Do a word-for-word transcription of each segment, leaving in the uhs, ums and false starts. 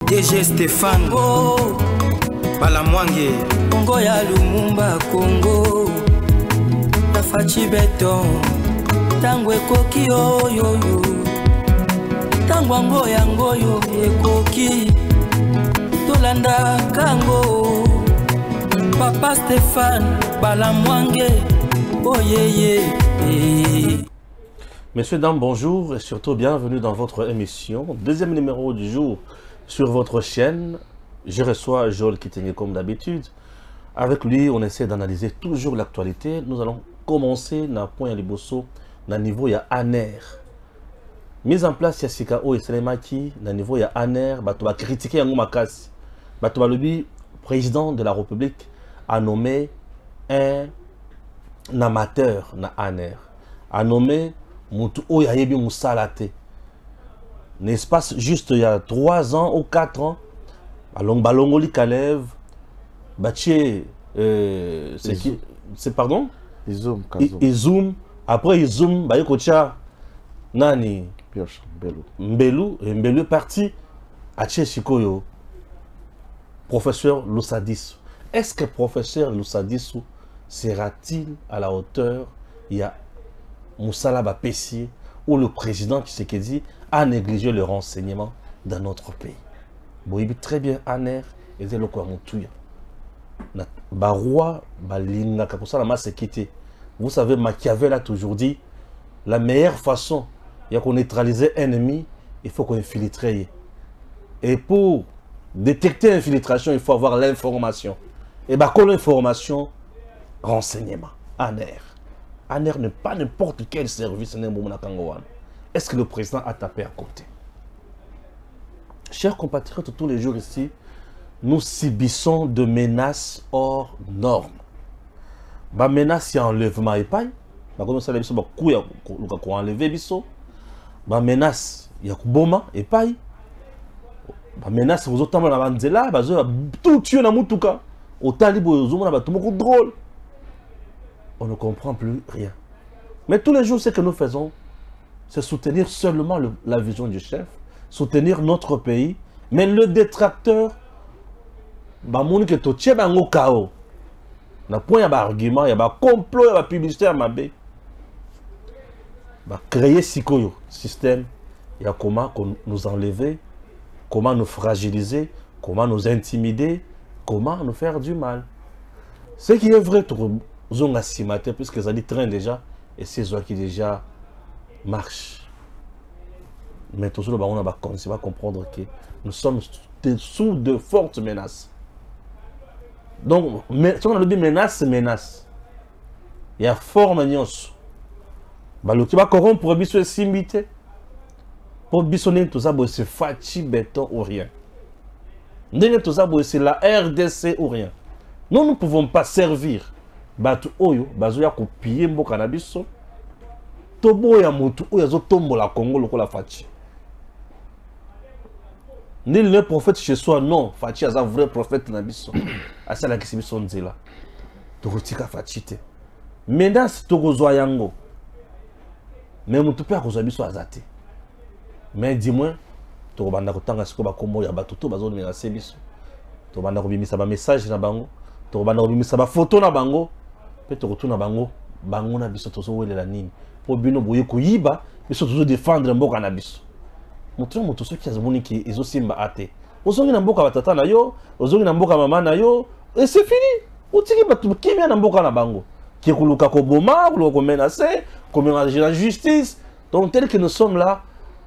D G Stéphane oh. Balamwange Congo ya Lumumba Congo Tafachi beton Tangwe koki oyoyo Tangwa ngoya ngoyo ekoki Tolanda kango Papa Stéphane Balamwange oh yeah yeah. Messieurs, dames, bonjour et surtout bienvenue dans votre émission. Deuxième numéro du jour sur votre chaîne. Je reçois Joel Kitenge comme d'habitude. Avec lui, on essaie d'analyser toujours l'actualité. Nous allons commencer dans le point Liboso, dans le niveau il y a A N R. Mise en place, il y a Sikao et Selemaki. Dans le niveau il y a A N R. On va critiquer Yango Makasi. Le président de la République a nommé un, un amateur dans A N R. A nommé Moutou Oyayebi Moussalate. N'est-ce pas juste il y a trois ans ou quatre ans, Along Balongoli Kalev, Bachie, euh, c'est qui? C'est pardon? Izoum, Izoum. Après Izoum, Bayokocha, Nani? Pioche, Mbelu. Mbelu, Mbelu est parti à Cheshikoyo. Professeur Lousadissou. Est-ce que professeur Lousadissou sera-t-il à la hauteur? Il y a Moussala Bapessi ou le président Tshisekedi a négligé le renseignement dans notre pays. Boyibi très bien A N R et c'est le quoi Moutouya. Baroi, Balinga, Kakosa la masse quitté. Vous savez, Machiavel a toujours dit la meilleure façon il y a qu'on neutraliser un ennemi, il faut qu'on infiltre. Et pour détecter l'infiltration, il faut avoir l'information. Et bah, quand l'information, renseignement, A N R. A N R n'est pas n'importe quel service. Est-ce que le président a tapé à côté? Chers compatriotes, tous les jours ici, nous subissons de menaces hors normes. Bah menace, il y a enlèvement et paille. Bah comme ça, il y a enlevé biso. Bah menace, il y a boma et paille. Bah menace, vous autres, la banzela, bah tout tuer na mutuka. Au talibo, vous avez tout beaucoup drôle. On ne comprend plus rien. Mais tous les jours, ce que nous faisons, c'est soutenir seulement le, la vision du chef, soutenir notre pays, mais le détracteur, bah mon que to tche ba ngo kao. Na point ya ba argument, ya ba complot, ya ba publicité ya mabe. Bah créer sikoyo système, il y a comment nous enlever, comment nous fragiliser, comment nous intimider, comment nous faire du mal. Ce qui est vrai, Zonga Simate, puisque ça dit train déjà, et c'est ça qui déjà marche. Mais tout ça, on va comprendre que nous sommes sous de fortes menaces. Donc, si on a dit menace, c'est menace. Il y a forme nyonso. Le qui va corrompre pour biso simité. Pour bisonner tout ça, c'est Fachi béton ou rien. Tout ça, c'est la R D C ou rien. Nous ne pouvons pas servir. Batu oyo bazoya kopier mboka na biso tobo ya mutu oyo zo tombola Congo lokola Fachi. Nul n'est prophète chez soi, non. Fachi est un vrai prophète na biso. Asa la kisi biso nzela tokotika Fachi te menace tokozwa yango mais mutu pe akozwa biso azate. Mais dis-moi tokobanda kotanga siko bakombo ya batu to bazo menacer biso tokobanda kobimisa ba message na bango tokobanda kobimisa ba photo na bango. Peut-être que bango bango na biso tozo welela nini po bino boye koyiba biso tozo défendre mboka na biso moto moto so ki azomoni ki ezo simba ate ozongi na mboka batata na yo ozongi na mboka mama na yo et c'est fini otiki batu ki bien na mboka na bango ki kuluka ko boma ko ko menacer ko ménager la justice. Donc tel que nous sommes là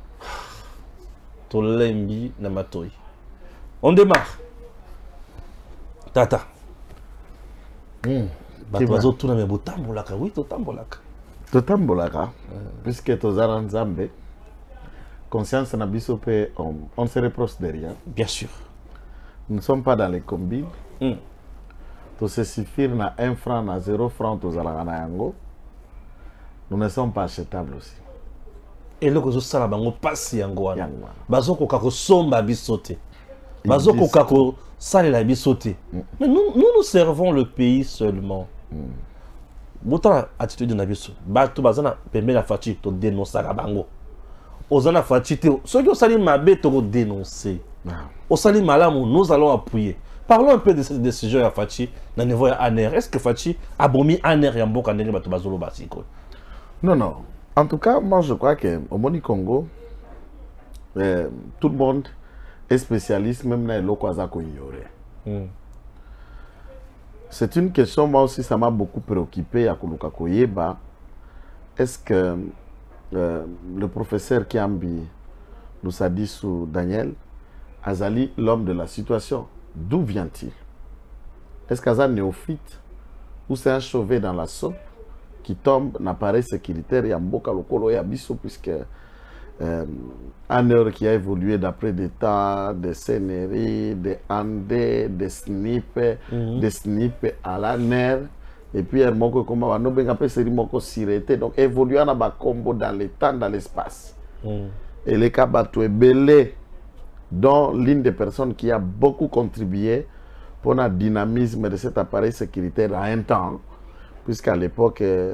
to lembi na matoi. On démarre tata. Hmm. Bato tout na me botambolaka, oui, totambolaka. Totambolaka, puisque tozara nzambe, conscience na biso pe, on, on se reproche derrière. Bien sûr. Nous ne sommes pas dans les combines. Mm. To se suffire na un franc, na zéro franc, tozala na yango. Nous ne sommes pas achetables aussi. Et le kozo sala bango pasi yango wana. Bazo ko kako somba bisote. Bazo ko kako sale la bisote. Mais nous, nous nous servons le pays seulement. Boutan attitude na biso. Bato bazana pembe la Fachi to dénoncer la bango. Ozana Fachi te. Ceux qui ont sali mabe to dénoncer. Au Sali Malamu, nous allons appuyer. Parlons un peu de cette décision à Fachi, dans le niveau de Aner. Est-ce que Fachi a bomi Aner et Amboka Neri Batubazolo Basiko? Non, non. En tout cas, moi je crois qu'au Moni Congo, euh, tout le monde est spécialiste, même dans les locaux ignoré. Mm. C'est une question, moi aussi, ça m'a beaucoup préoccupé à Kuluka Koyeba. Est-ce que euh, le professeur Kiambi nous a dit sous Daniel, Azali, l'homme de la situation, d'où vient-il? Est-ce qu'Azali néophyte ou c'est un chauvet dans la soupe qui tombe dans l'appareil sécuritaire et en boca lokolo et abisso, puisque euh, un heure qui a évolué d'après des temps, des scéneries, des andés, des snips, mm-hmm. des snips à la nerf, et puis un moko comme on a appelé série moko sirété, donc évoluant dans le combo dans le temps, dans l'espace. Mm. Et les Kabatou est belé, dont l'une des personnes qui a beaucoup contribué pour le dynamisme de cet appareil sécuritaire à un temps, puisqu'à l'époque, euh,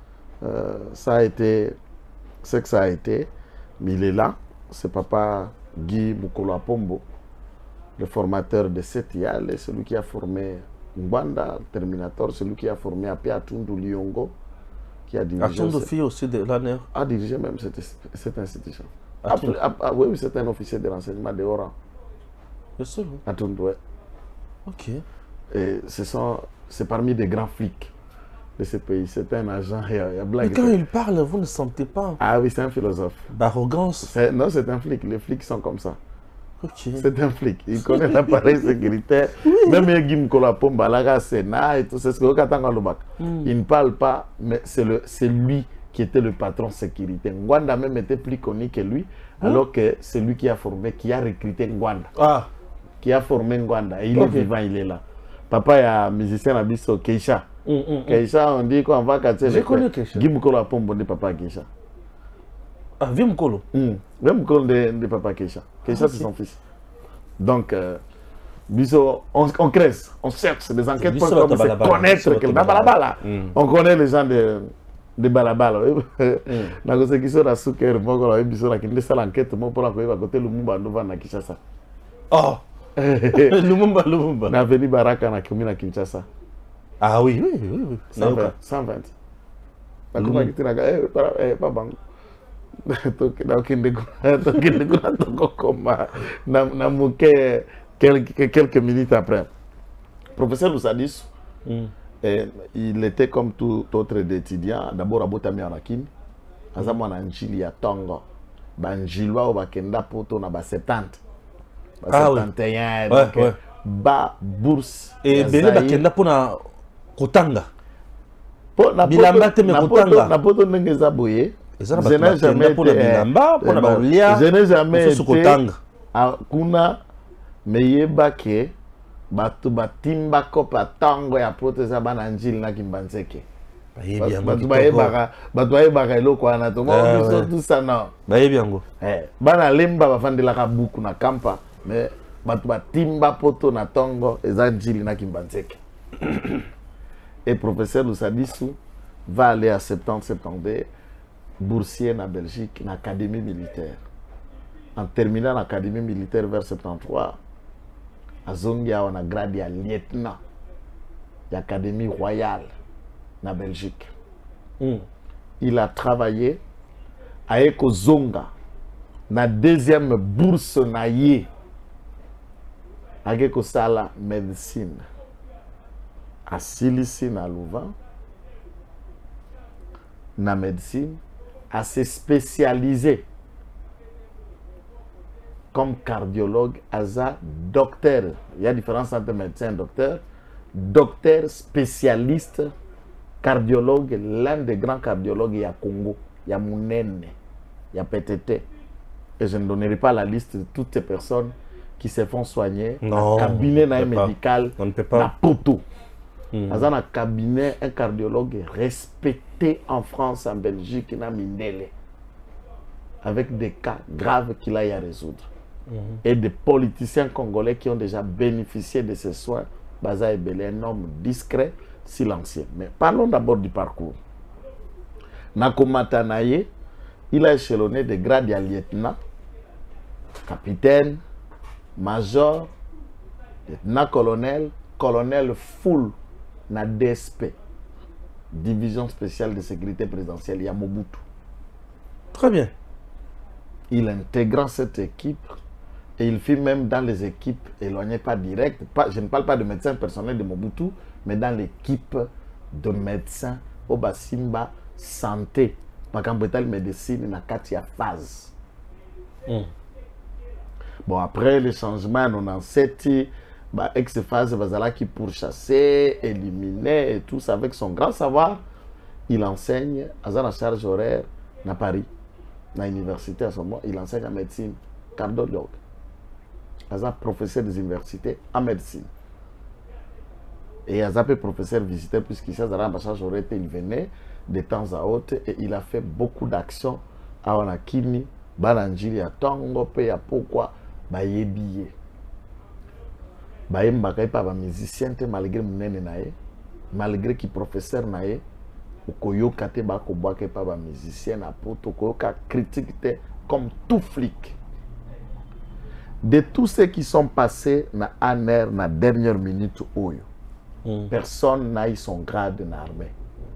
ça a été ce que ça a été, mais il est là, c'est papa Guy Mukolo Apombo, le formateur de Setial, celui qui a formé Ngwanda, Terminator, celui qui a formé Apia Atundu Liongo, qui a dirigé... Atundu Fi aussi de l'A N E R a dirigé même cette, cette institution. Après, ah, oui, c'est un officier de renseignement de Oran. Bien sûr. Atundu, ouais. Ok. Et ce sont, c'est parmi des grands flics de ce pays. C'est un agent. Il y a, il y a Mais quand il parle, vous ne sentez pas. Ah oui, c'est un philosophe. D'arrogance. Non, c'est un flic. Les flics sont comme ça. Okay. C'est un flic. Il connaît l'appareil sécuritaire. Oui. Même Guim Kolapomba, la Sénat et tout. C'est ce que mm. Il ne parle pas, mais c'est lui qui était le patron sécurité. Ngwanda même était plus connu que lui, mm. alors que c'est lui qui a formé, qui a recruté Ngwanda. Ah. Qui a formé Ngwanda. Il okay. est vivant, il est là. Papa est un musicien à Bisso, Keisha. Mm, mm, Keisha, on dit qu'on va casser. J'ai connu Keisha. Gimukolo a pombo de papa Keisha. Ah, Vimukolo. Mm. Vimukolo de, de papa Keisha. Keisha, ah, c'est son fils. Donc, euh, Bisso, on, on crèse, on cherche des enquêtes pour connaître quelqu'un. Balabala. On connaît les gens de, de Balabala. Dans ce qui sont à Souker, on a Bisso qui laisse l'enquête pour la côté le Mumba Nova na Kinshasa. Oh! Lumumba, Lumumba. On a venu Baraka na commune à Kinshasa. Ah oui, oui, oui. oui. cent vingt. cent vingt. La commune qui était là, pas banque. Quelques minutes après, le professeur Loussadis, mm. il était comme tout autre étudiant. D'abord à Botami Arakim, à Zamana Njili à Tongo, Banjilwa ou Bakenda Poto na ba soixante. Ah soixante et un, donc ouais, ouais. Ba bourse. Et Bele Bakenda pour na Kotanga. Bilamba te me Kotanga. Na Poto Nengeza Boye. Je n'ai jamais été je n'ai jamais été à Kuna meyeba ke batu batimba kopa tango ya proteza bana njili na kimbanseke batu bayebaka batu bayebaka eloko wana to mo biso tout ça non bayebi yango eh bana lemba bafandelaka buku na kampa mais batu batimba poto na tango eza njili na kimbanseke. Et professeur Loussadissou va aller à septembre septembre boursier en Belgique, dans l'académie militaire. En terminant l'académie militaire vers soixante-treize, à Zongia, on a gradé à lieutenant de l'académie royale en Belgique. Mm. Il a travaillé avec Zonga, dans la deuxième bourse naïe, avec Sala médecine, à Silicine à Louvain, dans la médecine, à se spécialiser comme cardiologue, asa docteur. Il y a différence entre médecin et docteur. Docteur spécialiste, cardiologue, l'un des grands cardiologues, il y a Congo, il y a Mounene, il y a P T T. Et je ne donnerai pas la liste de toutes ces personnes qui se font soigner. Non, cabinet médical, on ne peut pas. Na Poto. Dans un cabinet, un cardiologue respecté en France, en Belgique, na Mindele, avec des cas graves qu'il a à résoudre. Mm-hmm. Et des politiciens congolais qui ont déjà bénéficié de ces soins. Baza Ebele, un homme discret, silencieux. Mais parlons d'abord du parcours. Nakomatanaye, il a échelonné des grades à lieutenant, capitaine, major, lieutenant-colonel, colonel full na D S P, division spéciale de sécurité présidentielle, il y a Mobutu. Très bien. Il intégra cette équipe et il fit même dans les équipes éloignées, pas directes, pas, je ne parle pas de médecins personnels de Mobutu, mais dans l'équipe de médecins au Basimba santé, Makambetal médecine na katia phase. Mm. Bon, après le changement, on a sept bah, ex-phase bazala qui pourchasser, éliminer et tout ça avec son grand savoir. Il enseigne à la charge horaire à Paris, à l'université à ce moment. Il enseigne en médecine, cardiologue. Azap professeur des universités en médecine. Et Azap professeur visiteur, puisqu'il s'est à la charge horaire, il venait de temps à autre et il a fait beaucoup d'actions à Wanakini, Balanjiri, à Tongo, Peya, pourquoi Baye billet. Baye Mbakaye pas un musicien, malgré mon nae, malgré qu'il professeur nae, ou koyo kate ba ko boake pas un musicien, à poto koyo ka critique comme tout flic. De tous ceux qui sont passés na aner na dernière minute oyo, mm. personne n'a eu son grade dans l'armée.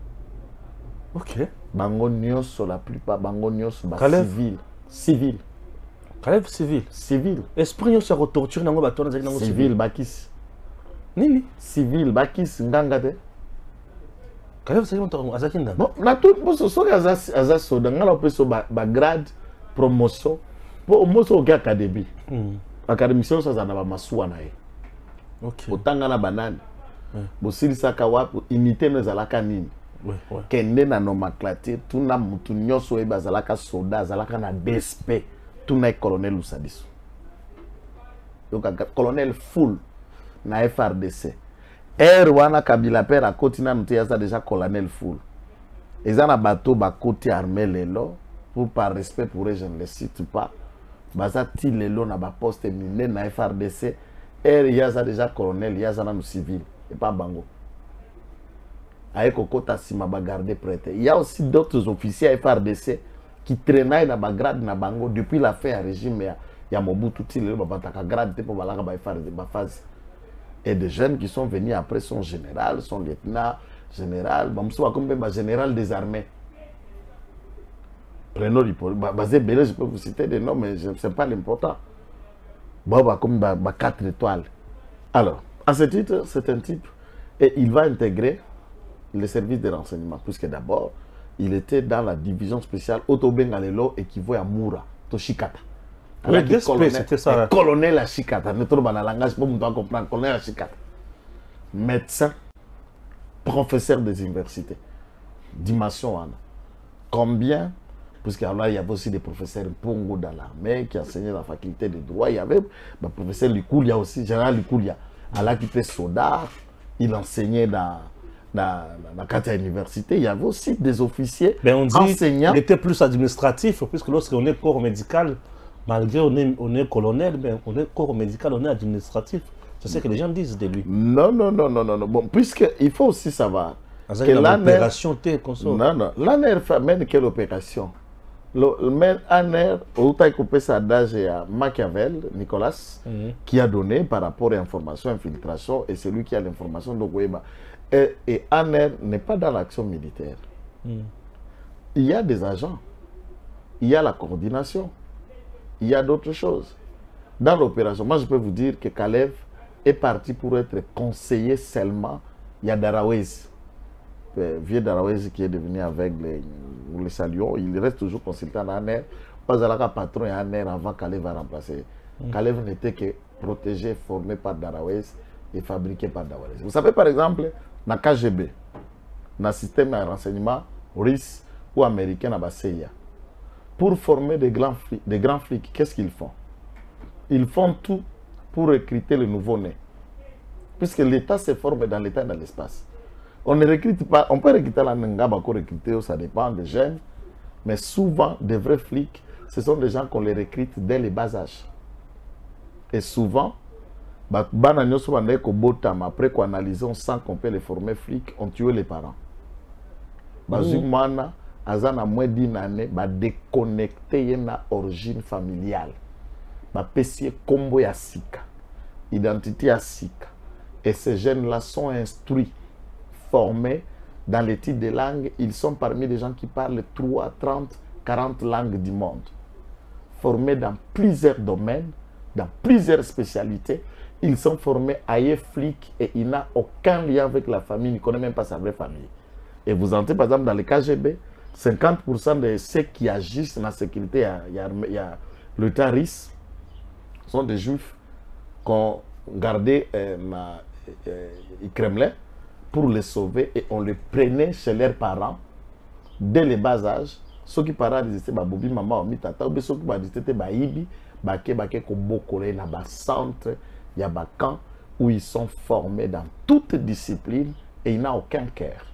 Ok. Bango nyonso la plupart bango nyonso ba Caleb. civil, civil. Caleb civil. Civil. Esprit nyonso ya torture nango batona zaki nango civil bakis. Nini? Civil bakis nganga te. Caleb zaki monto azaki ndanga. Bon, na tout boso so ga za soda ngala peso ba, ba grade promotion. Po moso ga académie. Mm. Académicien ça za na ba masuwa na ye. OK. Otanga na banane. Mm. Bo silisa ka wapo imiter no zalaka nini. Ouais, ouais. Kende na nomenclature tuna mutu nyonso e bazalaka soldat azalaka na D S P tuna colonel Usadiso. Donc colonel full na F R D C. Er wana Kabila père à côté na mutu ya déjà colonel full. Ezana bateau ba côté armée lelo pour par respect pour eux je ne les cite pas. Baza ti lelo na ba poste miné na F R D C. Er ya déjà colonel ya na civil et pas bango. Avec Okota Sima gardé prête. Il y a aussi d'autres officiers à F R D C qui traînaient dans le grade na bango depuis la fin du régime. Il y a Mobutu Tile, grade pour la phase. Et des jeunes qui sont venus après son général, son lieutenant, général, comme général des armées. Prenons l'hypothèse. Basé Bélé, je peux vous citer des noms, mais ce n'est pas l'important. Bon, comme quatre étoiles. Alors, à ce titre, c'est un type. Et il va intégrer le service de renseignement, puisque d'abord, il était dans la division spéciale Otobengalelo équivaut à Moura, Toshikata. Oui, c'était ça. Colonel à Shikata, ne trouve pas dans le langage pour nous comprendre, colonel à Shikata. Médecin, professeur des universités, dimension Anna. Combien, puisqu'il y avait aussi des professeurs Pongo dans l'armée qui enseignaient la faculté de droit, il y avait le professeur Likoulia aussi, général Likoulia, Allah qui était soldat, il enseignait dans dans la université, il y avait aussi des officiers ben on dit enseignants. Il était plus administratif, puisque lorsqu'on est corps médical, malgré on est, on est colonel, ben on est corps médical, on est administratif. C'est ce que les gens disent de lui. Non, non, non, non, non. non. Bon, puisqu'il faut aussi savoir que l'opération T, non, non. L'A N R mène quelle opération? L'A N R, au a coupé sa d'âge à Machiavel, Nicolas, mm-hmm. qui a donné par rapport à information, infiltration, et c'est lui qui a l'information de Gouéba. Et, et A N R n'est pas dans l'action militaire. Mm. Il y a des agents, il y a la coordination, il y a d'autres choses. Dans l'opération, moi je peux vous dire que Kalev est parti pour être conseiller seulement. Il y a Darawez, le vieux Darawez qui est devenu aveugle, nous le saluons, il reste toujours consultant à A N R. Pas à la patron et A N R avant Kalev va remplacer. Mm. Kalev n'était que protégé, formé par Darawez et fabriqué par Darawez. Vous savez par exemple, dans le K G B, dans le système de renseignement russe ou américain à C I A, pour former des grands flics, des grands flics, qu'est-ce qu'ils font? Ils font tout pour recruter le nouveau-né. Puisque l'État se forme dans l'État et dans l'espace. On ne recrute pas, on peut recruter la Ngaba, recruter, ça dépend des jeunes, mais souvent, des vrais flics, ce sont des gens qu'on les recrute dès le bas âge. Et souvent, après qu'on analyse, on sent qu'on peut les former flics, on tue les parents. Bazumana, Azana moins d'une année, va déconnecter une origine familiale. bapesi kombo ya sika, identité ya sika. Et ces jeunes-là sont instruits, formés dans les types de langues. Ils sont parmi les gens qui parlent trois, trente, quarante langues du monde. Formés dans plusieurs domaines, dans plusieurs spécialités. Ils sont formés à flic et il n'a aucun lien avec la famille, il ne connaît même pas sa vraie famille. Et vous entrez par exemple dans le K G B, cinquante pour cent de ceux qui agissent dans la sécurité, il y a, il y a le Taris, sont des juifs qui ont gardé euh, ma, euh, le Kremlin pour les sauver et on les prenait chez leurs parents dès le bas âge. Ceux qui parents disaient babobi maman omi tata ou ceux qui disaient baibi baké baké ko bokole na ba centre il y a ba camp où ils sont formés dans toutes disciplines et il n'a aucun cœur.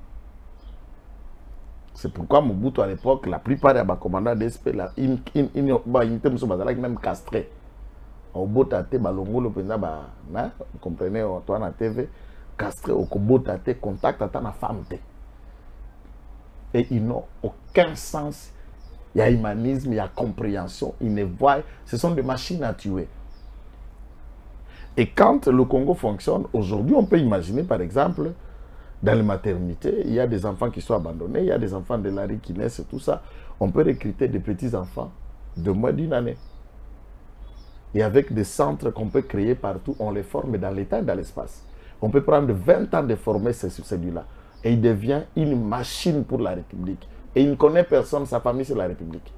C'est pourquoi Mobutu à l'époque, la plupart des commandants d'E S P, ils étaient même castrés. Au botate balongo le président ba na comprenez toi na T V castré au botate contact à ta femme. Et ils n'ont aucun sens. Il y a humanisme, il y a compréhension. Ils ne voient. Ce sont des machines à tuer. Et quand le Congo fonctionne, aujourd'hui, on peut imaginer, par exemple, dans les maternités, il y a des enfants qui sont abandonnés, il y a des enfants de la rue qui naissent et tout ça. On peut recruter des petits-enfants de moins d'une année. Et avec des centres qu'on peut créer partout, on les forme dans l'état et dans l'espace. On peut prendre vingt ans de former celui-là. Et il devient une machine pour la République. Et il ne connaît personne, sa famille, c'est la République.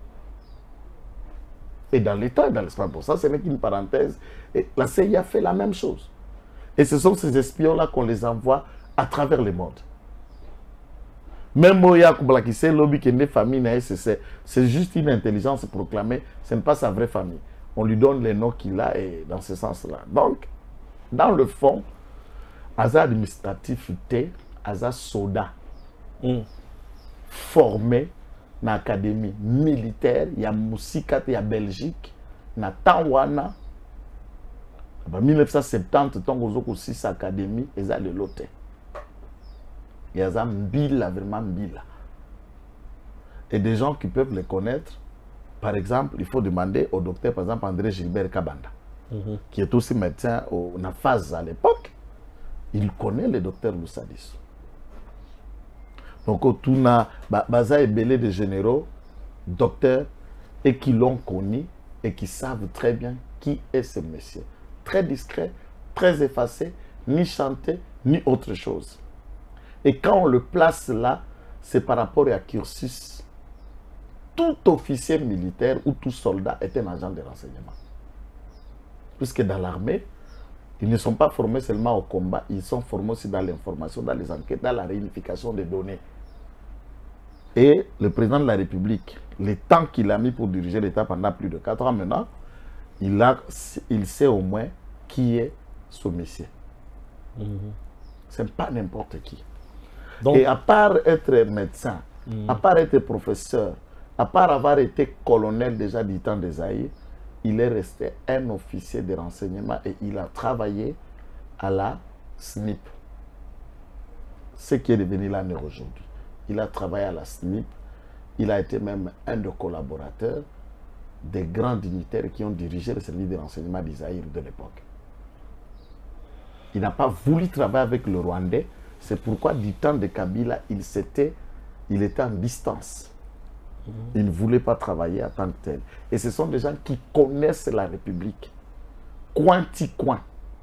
Et dans l'État et dans l'espace, pour ça, ce n'est qu'une parenthèse. Et la C I A fait la même chose. Et ce sont ces espions-là qu'on les envoie à travers le monde. Même Moya Koublakissé, lobby qui est né famille, c'est juste une intelligence proclamée, ce n'est pas sa vraie famille. On lui donne les noms qu'il a et dans ce sens-là. Donc, dans le fond, Aza administratif T, Aza Soda, mm. formé dans l'académie militaire, il y a Moussika, il y a Belgique, il y a Tawana. En mille neuf cent soixante-dix, tant que six académies, il y a le loté. Il y a Mbila, vraiment Mbila. Et des gens qui peuvent les connaître, par exemple, il faut demander au docteur, par exemple, André Gilbert Kabanda, mm-hmm. qui est aussi médecin au Nafaz à l'époque. Il connaît le docteur Loussadis. Donc, tout na baza et belé de généraux, docteurs, et qui l'ont connu et qui savent très bien qui est ce monsieur. Très discret, très effacé, ni chanté, ni autre chose. Et quand on le place là, c'est par rapport à cursus. Tout officier militaire ou tout soldat est un agent de renseignement. Puisque dans l'armée, ils ne sont pas formés seulement au combat, ils sont formés aussi dans l'information, dans les enquêtes, dans la réunification des données. Et le président de la République, le temps qu'il a mis pour diriger l'État pendant plus de quatre ans maintenant, il, a, il sait au moins qui est ce monsieur. Mm-hmm. Ce n'est pas n'importe qui. Donc, et à part être médecin, mm-hmm. à part être professeur, à part avoir été colonel déjà du temps des Zaïre, il est resté un officier de renseignement et il a travaillé à la S N I P. Ce qui est devenu l'A N R aujourd'hui. Il a travaillé à la S N I P. Il a été même un des collaborateurs des grands dignitaires qui ont dirigé le service de renseignement d'Isaïr de l'époque. Il n'a pas voulu travailler avec le Rwandais. C'est pourquoi du temps de Kabila, il, était, il était en distance. Il ne voulait pas travailler en tant que tel. Et ce sont des gens qui connaissent la République. Coin-ti-coin.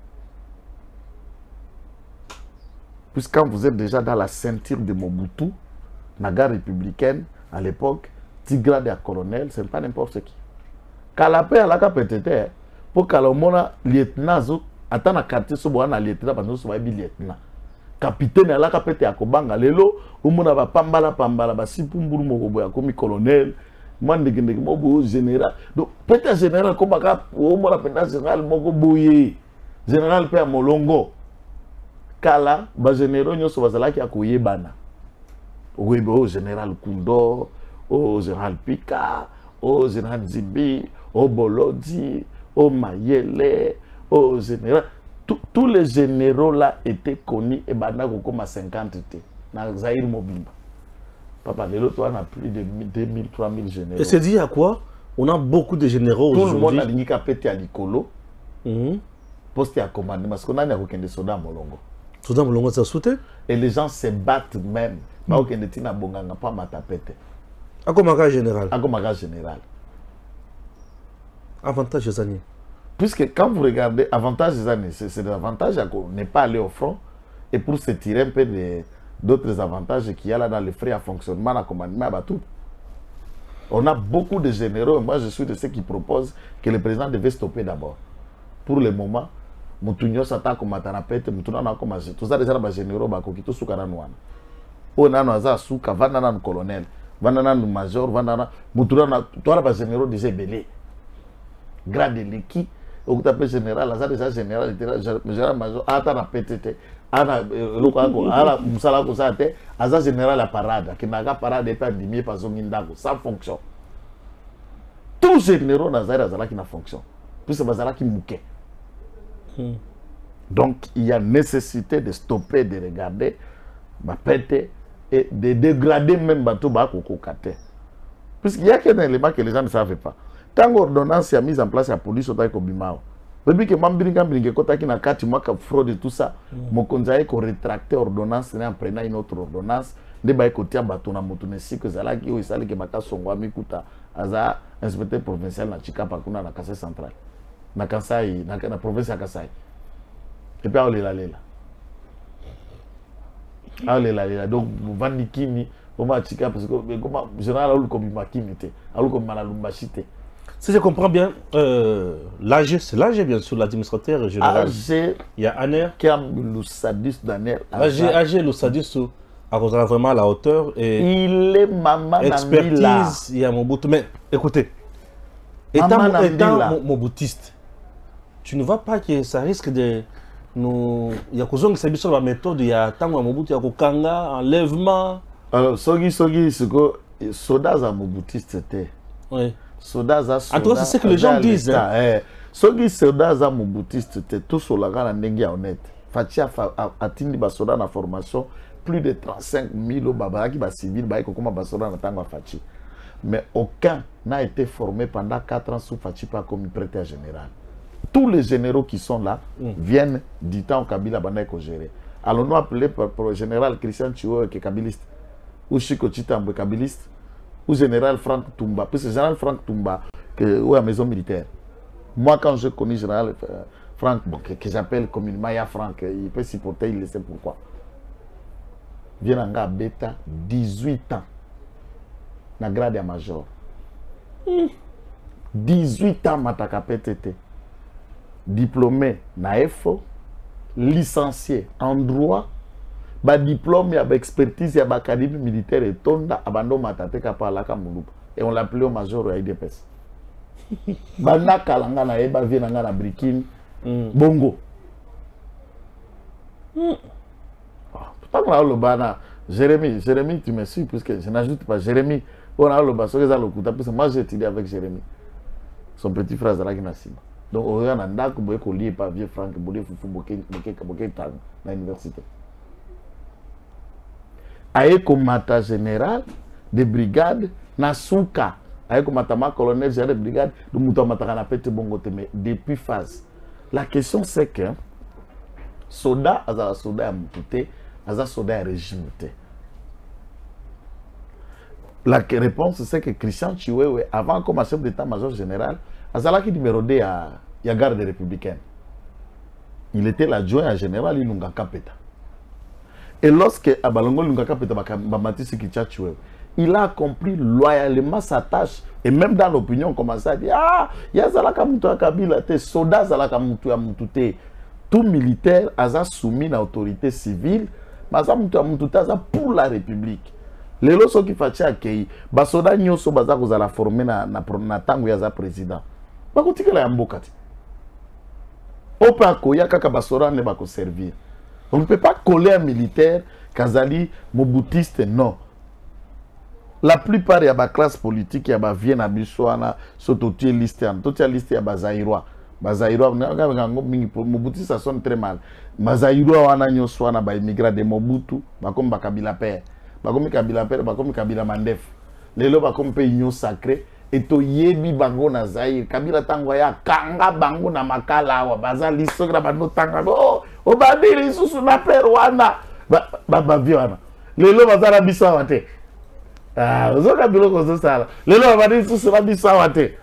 Puisque quand vous êtes déjà dans la ceinture de Mobutu, Naga républicaine, à l'époque, Tigra de colonel, ce n'est pas n'importe qui. Kalapé à la capitale, pour que le lieutenant, attends la quartier, ce soit un lieutenant, parce que ce soit un lieutenant. Capitaine à la capitale à Kobanga, lelo, ou mon aba pambala pambala, ba si pumburu mokobo ya komi colonel, man de gende mobo général. Donc peut-être général comme baka, ou mon appel général mokoboye, général père molongo. Kala, ba généraux nyo so bazala ki akoye bana. Oui, au général Kundo, au général Pika, au général Zibi, au Bolodi, au Mayele, au général. Tous les généraux là étaient connus et Banako comme à cinquante T. Dans Zahir Mobimba. Papa, de l'autre, on a plus de deux mille, trois mille généraux. Et c'est dit à quoi? On a beaucoup de généraux tout aujourd'hui. le monde a ligné qu'à péter à l'icolo. Mhm. Poste à commandement. Parce qu'on a aucun des soldats à Molongo. Soldats à Molongo, ça sauté. Et les gens se battent même. Pas aucun des tina bonganga pas matapete. À Komaka général. À Komaka général. Avantage des années. Puisque quand vous regardez avantage des années, c'est l'avantage qu'on n'est pas allé au front. Et pour se tirer un peu d'autres avantages qu'il y a là dans les frais à fonctionnement, à commandement, à tout. On a beaucoup de généraux. Moi, je suis de ceux qui proposent que le président devait stopper d'abord. Pour le moment, Moutounio s'attaque comme Matanapete, Moutouna comme Agé. Tout ça, déjà, les généraux, qui tout soukara nouana. On a un souka, Vandana un colonel, Vandana un major, Vandana. Moutouna, toi, les généraux déjà belé. Grade de l'équipe, au tapé général, là, déjà général, général major, Atana P T T. Ana lokako ala musala ko sa te aza général la parade qui n'a pas parade pas dimier par son mindako ça fonctionne tout généraux nazara azala qui na fonction plus bazala qui mouké donc il y a nécessité de stopper de regarder ba péter et de dégrader même bateau ba koko kate puisqu'il y a qu'un élément que les gens ne savent pas tant l'ordonnance a mise en place la police au taiko bimao. Depuis que Mambiringa Biringa Kota qui n'a qu'à tu m'as fraude et tout ça, mon conseil qu'on rétracté ordonnance, en prenant une autre ordonnance, de bail côté à Batona Motunesi que Zala qui est salé que Baka Songwa Mikuta, Aza, inspecteur provincial na Chika Pakuna na Kassai central, na Kassai, na la province à Kassai. Et puis on est là là. On est là là. Donc Vandi Kimi, on va Chika parce que comment général Aoul comme Makimite, Aoul comme Malalumbachite. Si je comprends bien, euh, l'A G, c'est l'A G bien sûr, l'administrateur général. A G, il y a Aner. Qui a le sadis d'Aner. A G, A G, le sadis, à cause vraiment à la hauteur. Et il est maman expertise, il y a Mobutu. Mais écoutez, étant, étant Mobutiste, tu ne vois pas que ça risque de nous. Il y a cause qui sur la méthode, il y a tant Mobutu, il y a Kanga, enlèvement. Alors, Sogi, Sogi, c'est que soldats à Mobutiste c'était. Oui. Soldats à soldats. En tout cas, c'est ce que les gens disent. Hein. Sogi, soldats à Mobutiste c'était tout sur la grande Nengia honnête. Fatia a tindi ba soldats en formation, plus de trente-cinq mille au Baba qui va civil, bah, comme ba soldats en tant Fachi. Mais aucun n'a été formé pendant quatre ans sous Fachi pas comme prêteur général. Tous les généraux qui sont là mm. viennent du temps Kabila Baneko géré. Alors nous appelé par le général Christian Chiou qui est kabiliste, ou Chico Chitambo kabiliste, ou général Franck Toumba. Puis c'est général Franck Toumba que ou à la maison militaire. Moi quand je connais général euh, Franck, bon, que, que j'appelle communément Maya Franck, il peut supporter, il sait pourquoi. Vient en gars bêta dix-huit ans. Na grade à major. Mm. dix-huit ans mataka P T T. Diplômé na F O, licencié en droit, ba diplôme ya ba expertise ya ba académie militaire et tonda abando matate kapa la kamulupa et on l'appelait au major à I D P S. Bana kalanga na eba vient na brikini mm. bongo. Mm. Pourtant on a le bana Jérémy, Jérémy tu me suis puisque je n'ajoute pas Jérémy, on a le bas sur les alokuta parce que moi j'ai étudié avec Jérémy. Son petit frère Zalaki Nassima. Donc, on a un endroit où on pas vieux Franck, on a fait dans l'université. Aïe comme mata général de brigade, Nasuka, aïe comme mata colonel général de brigade, de Moutamata Kanapete Bongote, mais depuis phase. La question c'est que, soda, aza soda à Moutouté, aza soda à régime. La réponse c'est que Christian Chiwewe, avant comme chef d'état-major général, Azalaki numéro deux à la garde républicaine. Il était l'adjoint à général Ilunga Kapeta. Et lorsque Abalongo Ilunga Kapeta il a accompli loyalement sa tâche. Et même dans l'opinion, on commençait à dire ah, il y a Zalaka Moutou à Kabila, te soda Zalaka Moutou à Moutouté. Tout militaire a soumis à l'autorité civile, mais Zalaka Moutou à Moutouté pour la République. Les lois qui font accueillir, les soldats sont formés dans le temps où il y a président. On peut servir. On ne peut pas coller un militaire, Kazali, Mobutiste, non. La plupart de la classe politique, il y a Vienne à Bissouana, Sototier listé, Sototier listé, il y a Bazaïrois. Bazaïrois, Mobutiste, ça sonne très mal. Bazaïrois, on a un soin à immigré de Mobutu, comme Kabila Père. Comme Kabila Père, comme Kabila Mandef. Les lois comme pays union sacré. et to yebi bango na Zaïre Kabila tango ya kanga bango na makala wa baza lisogra bando tanga oh o babili susu na perwana ba ba biwana lelo bazala bisawa te ah ozoka biloko zo sala lelo babili susu na bisawa te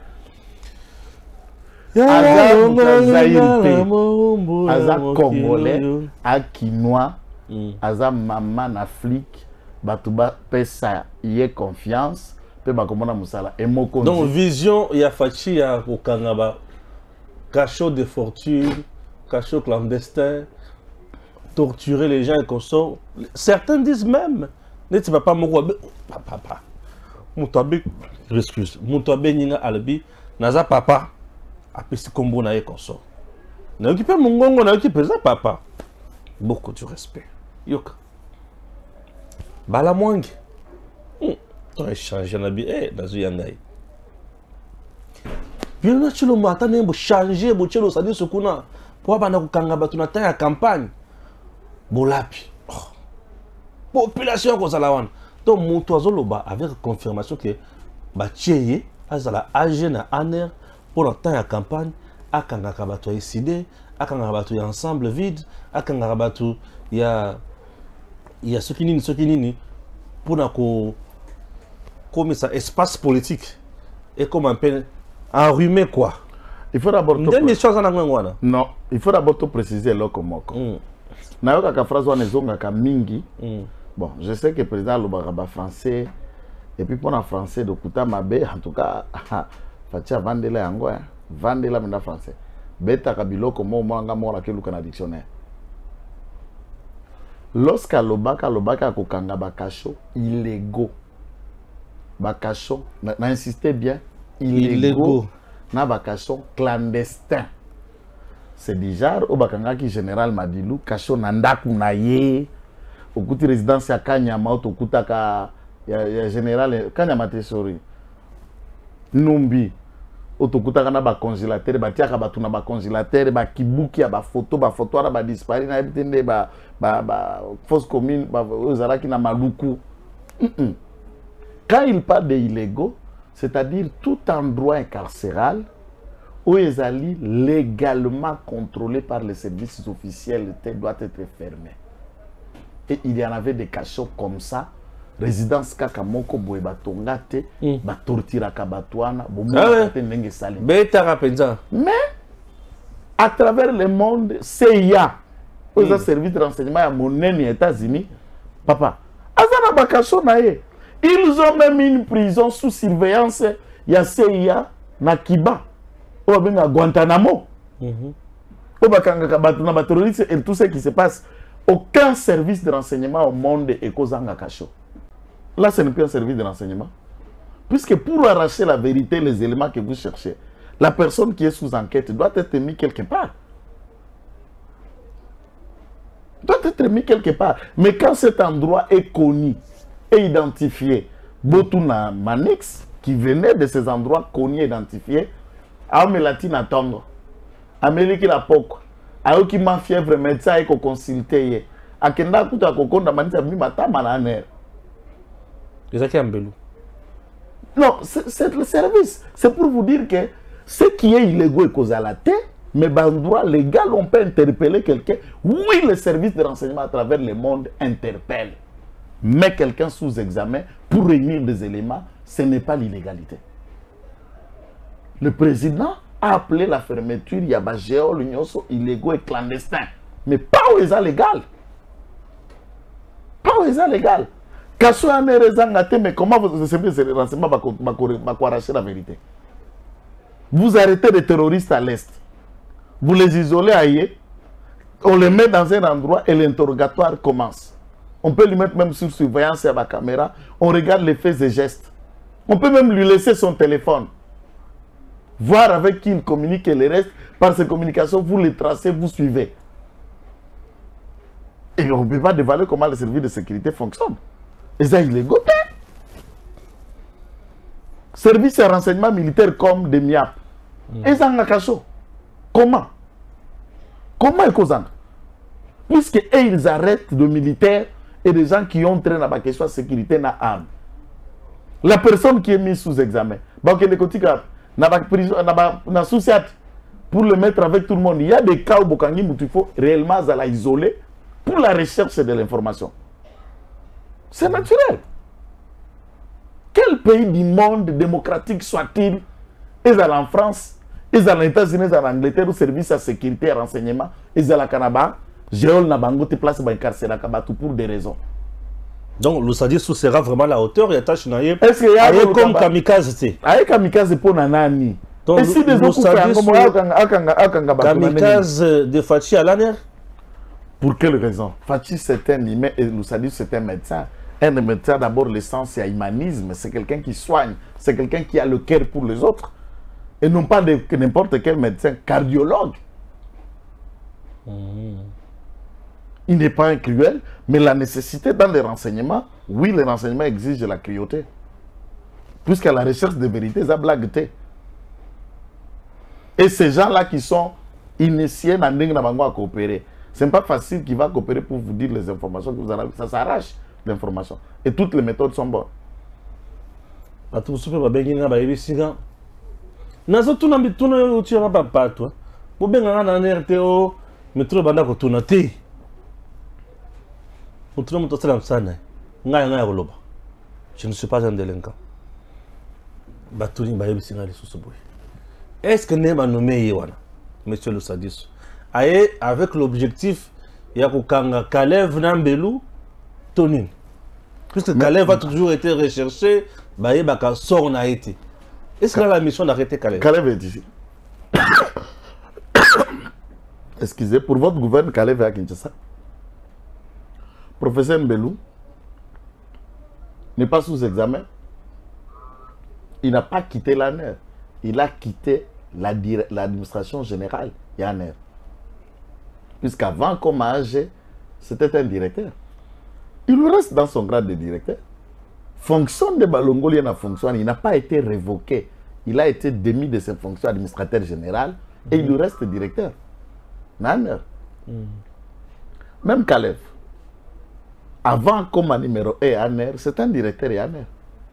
aza Zaïre te aza congolais a kinois aza mama na flic batuba pesa yé confiance. Donc vision ya fachi ya kokangaba cachot de fortune, cachot clandestin, torturer les gens et qu'on sort. Certains disent même neti papa moko papa mutabe excuse mutabe ninga albi naza papa apesi kombo na ye qu'on sort. Na occupé mongongo na occupé ça papa. Beaucoup de respect. Yoka. Bala mwangi. Tu as échangé la vie, eh, dans le yangai. Bien là, tu le matin, tu as changé, tu as dit ce qu'on a. Pour avoir un kangaba, tu as une campagne. Bolapi. Population comme ça là. Donc, mon toiseau là-bas, avec confirmation que bah tieye, azala âgé na aner pour la temps campagne, à kangaba tu as décidé, à kangaba tu ensemble vide, à kangaba tu il y a il y a ce qui ni ce qui ni pour na ko comme ça, espace politique et comme un peu enrhumé quoi. Il faut d'abord non, il faut d'abord te préciser là comme moi. Nayoka ka phrase wana zonga ka mingi. Bon, je sais que le président Lobaraba français et puis pour un français de Kuta Mabe en tout cas Fatia Vandela yango hein. Vandela mena français. Beta kabilo comme moi nga moi la ke luka dictionnaire. Lorsqu'à Lobaka Lobaka ko kanga bakacho illégaux. Bakachon, n'insistez bien, illégaux, na bakachon clandestin. C'est déjà au bakanga qui général Madilou, kachon nandaku na ye, au côté résidence ya Kanyama, au côté ka ya général Kanyama tesori. Numbi, au côté kana ba congélateur, ba tiaka ba tuna ba congélateur, ba kibuki ya ba photo, ba photo ara ba dispari na ebitende ba ba ba fausse commune, ba ozalaki na maluku. Quand il parle d'illégaux, c'est-à-dire tout endroit incarcéral où ils allaient légalement contrôlés par les services officiels doit être fermé. Et il y en avait des cachots comme ça, résidence Kakamoko Boebatonga te, ba tortira kabatouana, mais à travers le monde, C I A, aux services de renseignement à mon aux États-Unis, papa, azana ba cacho nae. Ils ont même une prison sous surveillance. Il y a C I A na Kiba. Ou bien à Guantanamo. Ou bien à terroristes et tout ce qui se passe. Aucun service de renseignement au monde est causé en cachot. Là, ce n'est plus un service de renseignement. Puisque pour arracher la vérité, les éléments que vous cherchez, la personne qui est sous enquête doit être mise quelque part. Doit être mise quelque part. Mais quand cet endroit est connu, et identifié. Botuna Manix, qui venait de ces endroits connus et identifiés, Amélatine à Tongo, Améliki la Poko, Aoki ma fièvre médecin et consulté, Akenda Kuta Kokonda Manisa Bimata Malaner. C'est qui Ambelou? Non, c'est le service. C'est pour vous dire que ce qui est illégaux est causé à la tête, mais dans le droit légal, on peut interpeller quelqu'un. Oui, le service de renseignement à travers le monde interpelle. Mais quelqu'un sous examen pour réunir des éléments, ce n'est pas l'illégalité. Le président a appelé la fermeture, il y a des géos, l'union illégaux et clandestins. Mais pas aux états légal. Pas aux états légal. Mais comment vous savez renseignements va arracher la vérité? Vous arrêtez des terroristes à l'est. Vous les isolez ailleurs. On les met dans un endroit et l'interrogatoire commence. On peut lui mettre même sur surveillance à la caméra. On regarde les faits et gestes. On peut même lui laisser son téléphone. Voir avec qui il communique et le reste. Par ces communications, vous les tracez, vous suivez. Et on ne peut pas dévoiler comment les services de sécurité fonctionnent. Et ça, il est goûté. Service de renseignement militaire comme des M I A P. Et ça, on a caché. Comment? Comment ils causent? Puisque ils arrêtent de militaires et des gens qui ont traîné dans la question de sécurité na arme. La personne qui est mise sous examen, Donc, les kotika, na ba prison, na ba na société pour le mettre avec tout le monde. Il y a des cas où Bokangi où il faut réellement la isoler pour la recherche de l'information. C'est naturel. Quel pays du monde démocratique soit-il? Ils sont en France, ils sont aux États-Unis, ils sont en Angleterre, au service de sécurité et renseignement, ils sont au Canada, Géol Nabango te place dans carcéral pour des raisons. Donc, le Sadisou sera vraiment à la hauteur et attache naïe. Est-ce qu'il y a un comme kamikaze? Aïe kamikaze pour Nanani. Donc, et si des autres kamikaze de Fachi à l'année? Pour quelle raison? Fachi c'est un humain et le Sadisou c'est un médecin. Un médecin d'abord l'essence c'est humanisme, c'est quelqu'un qui soigne, c'est quelqu'un qui a le cœur pour les autres. Et non pas n'importe quel médecin, cardiologue. Mmh. Il n'est pas un cruel, mais la nécessité dans les renseignements, oui, les renseignements exigent la cruauté. Puisqu'à la recherche de vérité, ça blague. Et ces gens-là qui sont initiés dans à coopérer, ce n'est pas facile qu'il va coopérer pour vous dire les informations que vous avez. Ça s'arrache l'information. Et toutes les méthodes sont bonnes. Nazo tuna mituna uchi na papa toi. Bobenga na R T O, metro banda ko tuna te. Mutuna mutosala msana. Ngaya ngaya koloba. Je ne suis pas un délinquant. Batuni ba yebisinga les sosoboy. Est-ce que ne ba nommé wana, monsieur le Sadisou? Aye avec l'objectif ya kokanga Kalev Nambelu Tonin. Puisque Kalev a toujours été recherché, ba yebaka sort na été. Est-ce que la mission d'arrêter Kalev? Kalev est ici. Excusez, pour votre gouvernement, Kalev est à Kinshasa. Professeur Mbelou n'est pas sous examen. Il n'a pas quitté l'A N R. Il a quitté l'administration générale de l'A N R. Puisqu'avant, comme A G, c'était un directeur. Il reste dans son grade de directeur. Fonction de Balongolien à fonction, il n'a pas été révoqué. Il a été démis de ses fonctions administrateur général et mm-hmm. il lui reste directeur. Naner. Mm. Même Kalev. Avant, comme numéro un à N R, c'est un directeur à N R.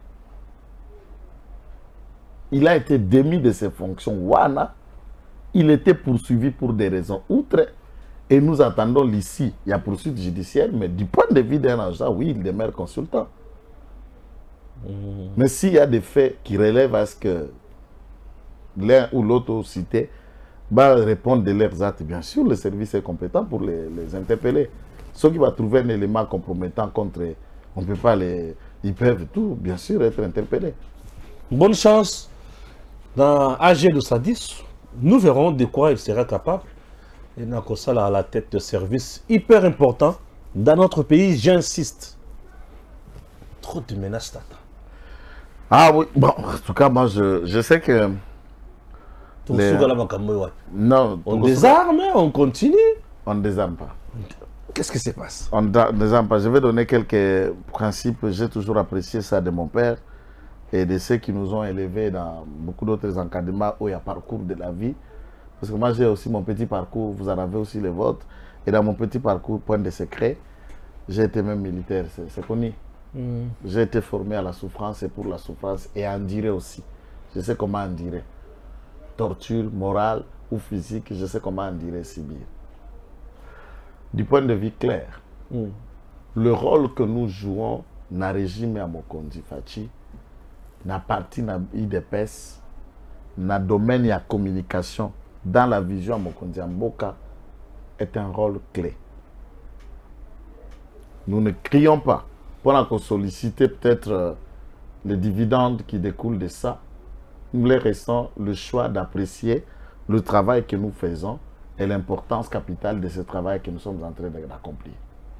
Il a été démis de ses fonctions. Wana, il était poursuivi pour des raisons outre. Et nous attendons l'ici. Il y a poursuite judiciaire, mais du point de vue d'un agent, oui, il demeure consultant. Mmh. Mais s'il y a des faits qui relèvent à ce que l'un ou l'autre cité va répondre de leurs actes, bien sûr, le service est compétent pour les, les interpeller. Ceux qui vont trouver un élément compromettant contre, on ne peut pas les... Ils peuvent tout, bien sûr, être interpellés. Bonne chance dans A G de Sadisou. Nous verrons de quoi il sera capable. Et Nakosala à la tête de service hyper important dans notre pays, j'insiste. Trop de menaces d'attaque. Ah oui, bon, en tout cas, moi je, je sais que. Les... Non, on désarme, on continue. On ne désarme pas. Qu'est-ce qui se passe? On ne désarme pas. Je vais donner quelques principes. J'ai toujours apprécié ça de mon père et de ceux qui nous ont élevés dans beaucoup d'autres encadrements où il y a parcours de la vie. Parce que moi j'ai aussi mon petit parcours, vous en avez aussi les vôtres. Et dans mon petit parcours, point de secret, j'ai été même militaire, c'est connu. Mm. J'ai été formé à la souffrance et pour la souffrance et à endurer aussi. Je sais comment endurer. Torture morale ou physique, je sais comment endurer, subir. Du point de vue clair, mm. le rôle que nous jouons dans le régime à Mokondi Fachi, dans la partie de l'I D P S, dans le domaine de la communication, dans la vision à Mokondi Mboka, est un rôle clé. Nous ne crions pas pour qu'on sollicite peut-être euh, les dividendes qui découlent de ça. Nous les restons le choix d'apprécier le travail que nous faisons et l'importance capitale de ce travail que nous sommes en train d'accomplir.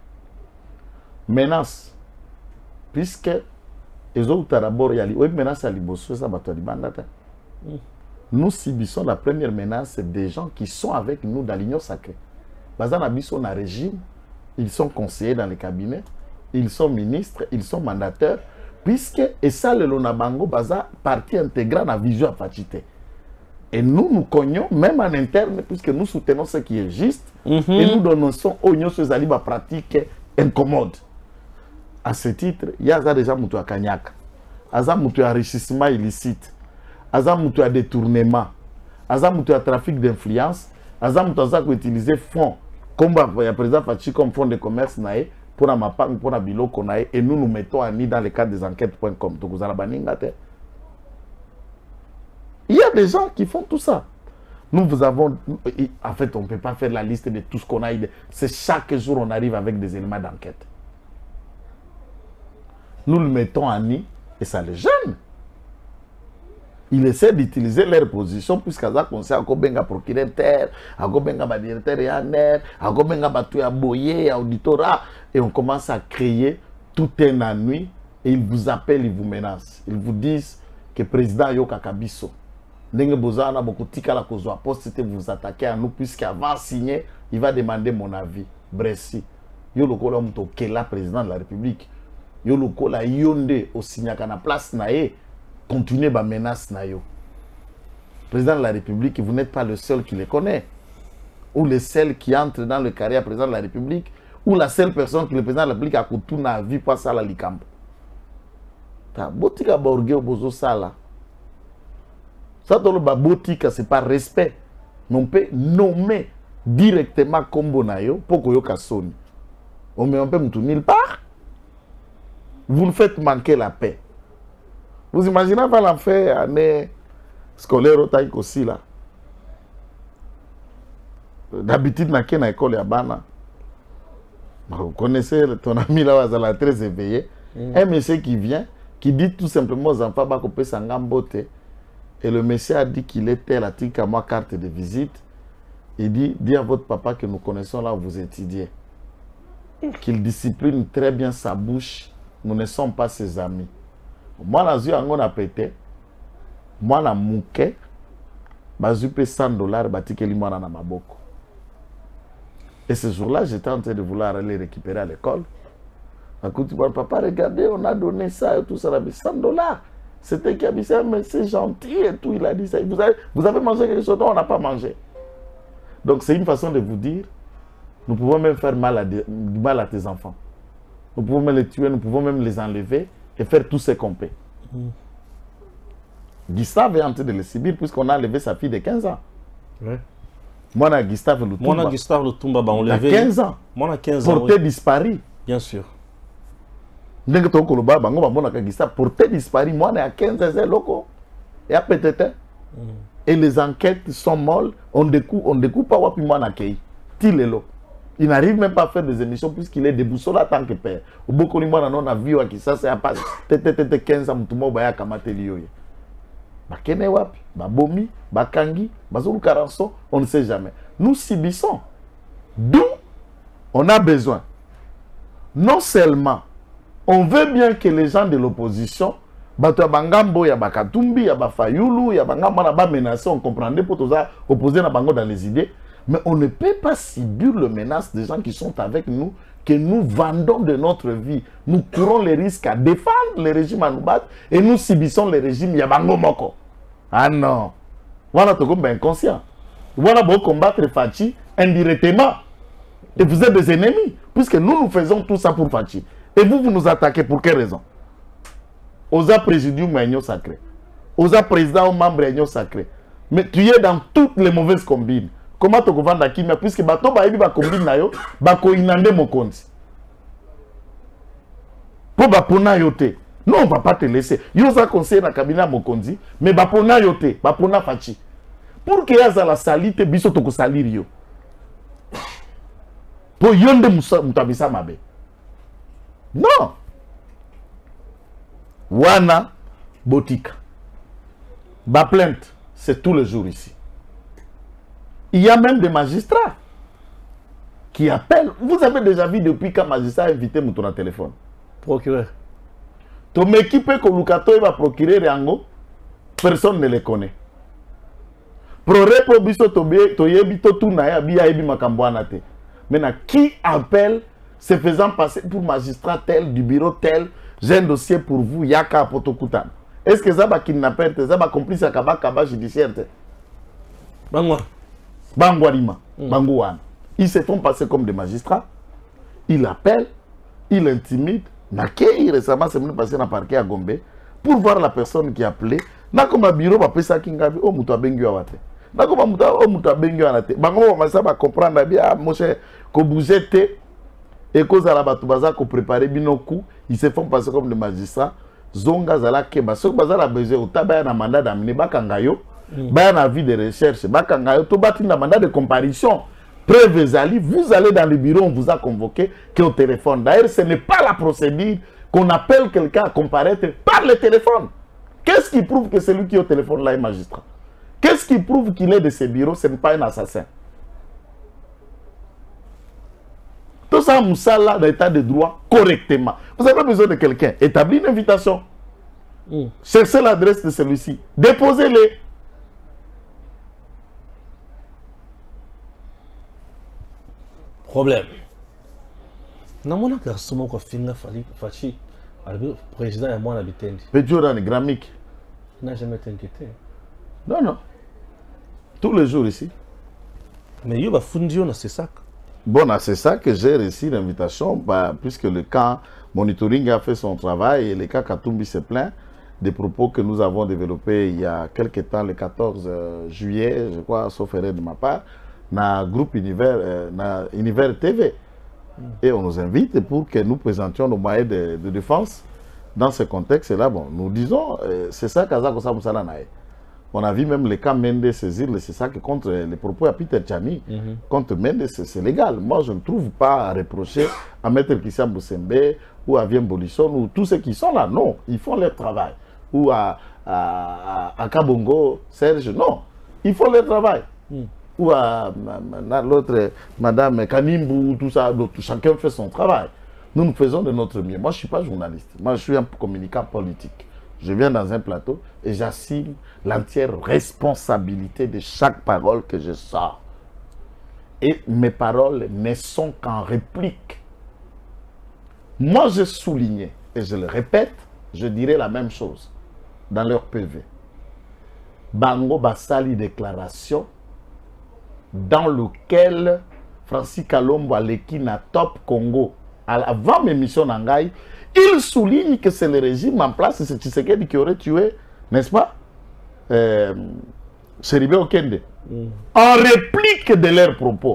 Menace, puisque les autres d'abord, il y a une menace à l'Ibosso, ça va te dire. Nous subissons la première menace des gens qui sont avec nous dans l'union sacrée. Bazan Abisso na régime, ils sont conseillers dans les cabinets, ils sont ministres, ils sont mandataires, puisque, et ça le Lonabango, Baza, partie intégrante à la vision à Fachité. Et nous, nous cognons, même en interne, puisque nous soutenons ce qui est juste, mm-hmm. et nous donnons son oignon sur les pratiques incommodes. À ce titre, il y a déjà Moutou à Kanyak, il y a Moutou enrichissement illicite. Azam tu as détournement, Azam tu as trafic d'influence, Azam tu as utilisé fonds comme le président Fachi comme fonds de commerce nae pour la mapang pour la biloko nae et nous nous mettons à ni dans le cadre des enquêtes point com. Donc vous allez il y a des gens qui font tout ça. Nous vous avons en fait on ne peut pas faire la liste de tout ce qu'on a. C'est chaque jour on arrive avec des éléments d'enquête. Nous le mettons à ni et ça les gêne. Ils essaient d'utiliser leur position puisqu'à ça qu'on sait à Kobenga procureur terre, à Kobenga ba directeur et aner, à Kobenga ba tuya boyer, à auditorat, et on commence à créer tout un ennui et ils vous appellent, ils vous menacent. Ils vous disent que le président Yoka Kabiso, Ndenge Bozana Bokotika la Kozo Poste, c'était vous attaquer à nous puisqu'avant signer, il va demander mon avis. Bressi. Yo le kola muto Kela président de la République. Yo le kola Yonde au Signakana place nae. Continuez ma menace nayo. Président de la République, vous n'êtes pas le seul qui les connaît. Ou le seul qui entre dans le carrière président de la République. Ou la seule personne que le président de la République a coutume à vivre pas ça la likambo. Ta botika borgé au bozo sala. Ça dans le botika c'est pas respect. Mais on peut nommer directement combo nayo pour que yo kasoni. On met un peu moutou nulle part. Vous nous faites manquer la paix. Vous imaginez pas l'enfer année scolaire au taille aussi là. D'habitude, dans une école à Bana, vous connaissez ton ami là, vous allez très éveillé. Mm. Un monsieur qui vient, qui dit tout simplement aux enfants, bah, qu'on peut s'engamboter. Et le monsieur a dit qu'il était là, il a ma carte de visite. Il dit, dis à votre papa que nous connaissons là où vous étudiez. Qu'il discipline très bien sa bouche. Nous ne sommes pas ses amis. Moi, je suis pété. Moi, je mouké. Je suis payé cent dollars. Et ce jour-là, j'étais en train de vouloir aller récupérer à l'école. Papa, regardez, on a donné ça et tout ça. cent dollars. C'était qui a dit ça, mais c'est gentil et tout. Il a dit ça. Vous avez, vous avez mangé quelque chose? Non, on n'a pas mangé. Donc, c'est une façon de vous dire, nous pouvons même faire mal à, de, mal à tes enfants. Nous pouvons même les tuer, nous pouvons même les enlever et faire tout ce qu'on peut. Mmh. Gustave est en train de le subir puisqu'on a enlevé sa fille de quinze ans. Ouais. Moi, on a Gustave Lutumba. Moi, on a Gustave Lutumba, bah, on l'a enlevé. quinze ans. Moi, on a quinze ans. Porté oui. disparu. Bien sûr. Dès que tu as Koloba, on a Gustave porté disparu. Moi, on a quinze ans, loco. Et à peut-être. Mmh. Et les enquêtes sont molles. On découpe, on découpe pas, puis moi, on a Kei. Tilelo. Il n'arrive même pas à faire des émissions puisqu'il est déboussolé en tant que père. Au beaucoup de monde, on a vu que ça, c'est à pas quinze ans, tout le monde a kamaté liyoye. Bakene wapi, babomi, bakangi, bazulu karanso, on ne sait jamais. Nous subissons. D'où on a besoin. Non seulement, on veut bien que les gens de l'opposition, bato ya bangambo, ya bakatumbi, ya bafayulu, ya bangambo na ba menacé, on comprendrait pour tous opposer na bango dans les idées. Mais on ne peut pas subir le menace des gens qui sont avec nous, que nous vendons de notre vie. Nous courons les risques à défendre le régime à nous battre et nous subissons le régime Yabango Moko. Ah non. Voilà, tu es inconscient. Voilà, vous combattre Fachi indirectement. Et vous êtes des ennemis, puisque nous, nous faisons tout ça pour Fachi. Et vous, vous nous attaquez pour quelle raison? Osa présidium réunion sacrée. Osa président ou membre réunion sacrée. Mais tu es dans toutes les mauvaises combines. Comment tu vas vendre la puisque bato ba yebi ba combine na yo ba ko inande mokonzi. Pour ba pona yote. Non, on va pas te laisser. Yo za conseiller na cabinet mokonzi, mais ba pona yote, ba pona Fachi. Pour que yaza la salite biso to ko salir yo. Pour yonde mutabisa mabe. Non. Wana botika. Ba plainte, c'est tous les jours ici. Il y a même des magistrats qui appellent. Vous avez déjà vu depuis qu'un magistrat a invité mon téléphone. Procureur. Ton équipe Kolukato va procurer Rango, personne ne les connaît. Maintenant, qui appelle se faisant passer pour magistrat tel, du bureau tel, j'ai un dossier pour vous, Yaka Potokutan. Est-ce que ça va kidnapper, ça va complice à Kaba Kaba judiciaire? Bangwa. Bangwarima, mm. Bangouane. Ils se font passer comme des magistrats. Ils appellent, ils intimident. Naké, récemment, c'est venu passer dans le parquet à Gombe pour voir la personne qui a appelé. nakoma bureau bapesaki ngabi o mutu abengi wa te nakoma mutu o mutu abengi wa te bango bamasa bacomprendre bien mon cher kobouge te ekozala bato baza kopréparer bino coup ils se font passer comme des magistrats zonga zala keba soki bazala besoin otabaya na mandat d'amener bakanga yo baya na vie de recherche bakanga yo to batinda mandat de comparution. Preuve ezali, vous allez dans le bureau, on vous a convoqué que au téléphone. D'ailleurs, ce n'est pas la procédure qu'on appelle quelqu'un à comparaître par le téléphone. Qu'est-ce qui prouve que celui qui est au téléphone là est magistrat? Qu'est-ce qui prouve qu'il est de ce bureau? Ce n'est pas un assassin. Tout ça, Moussala, dans l'état de droit, correctement. Vous avez besoin de quelqu'un. Établis une invitation. Mm. Cherchez l'adresse de celui-ci. Déposez-les. Problème. Non, mon garçon, mon finga fali fachi, le président et moi n'habitons. Péjoran et Gramic. N'a jamais t'inquiété. Non, non. Tous les jours ici. Mais il y a fundio dans ce sac. Bon, c'est ça que j'ai reçu l'invitation, bah, puisque le camp monitoring a fait son travail et le camp Katumbi se plaint des propos que nous avons développés il y a quelques temps, le quatorze juillet, je crois, sauf erreur de ma part. Dans le groupe Univers, euh, dans Univers T V. Mm. Et on nous invite pour que nous présentions nos moyens de, de défense dans ce contexte-là. Bon, nous disons, euh, c'est ça qu'Azak Osa Moussala Nae. On a vu même le cas Mendes saisir le C S A C contre les propos à Peter Tchani. Mm -hmm. Contre Mendes, c'est légal. Moi, je ne trouve pas à reprocher à Maître Christian Boussembe ou à Vien Bolisson ou tous ceux qui sont là. Non, ils font leur travail. Ou à, à, à, à Kabongo, Serge. Non, ils font leur travail. Mm. Ou à l'autre, Madame Kanimbu, tout ça, tout, chacun fait son travail. Nous, nous faisons de notre mieux. Moi, je ne suis pas journaliste. Moi, je suis un communicant politique. Je viens dans un plateau et j'assume l'entière responsabilité de chaque parole que je sors. Et mes paroles ne sont qu'en réplique. Moi, je soulignais, et je le répète, je dirais la même chose dans leur P V. Bango Basali déclaration dans lequel Francis Kalombo Aleki na Top Congo, avant mes missions Nangaï, il souligne que c'est le régime en place, c'est Tshisekedi qui aurait tué, n'est-ce pas, euh, Cheribé Okende. Mm. En réplique de leurs propos.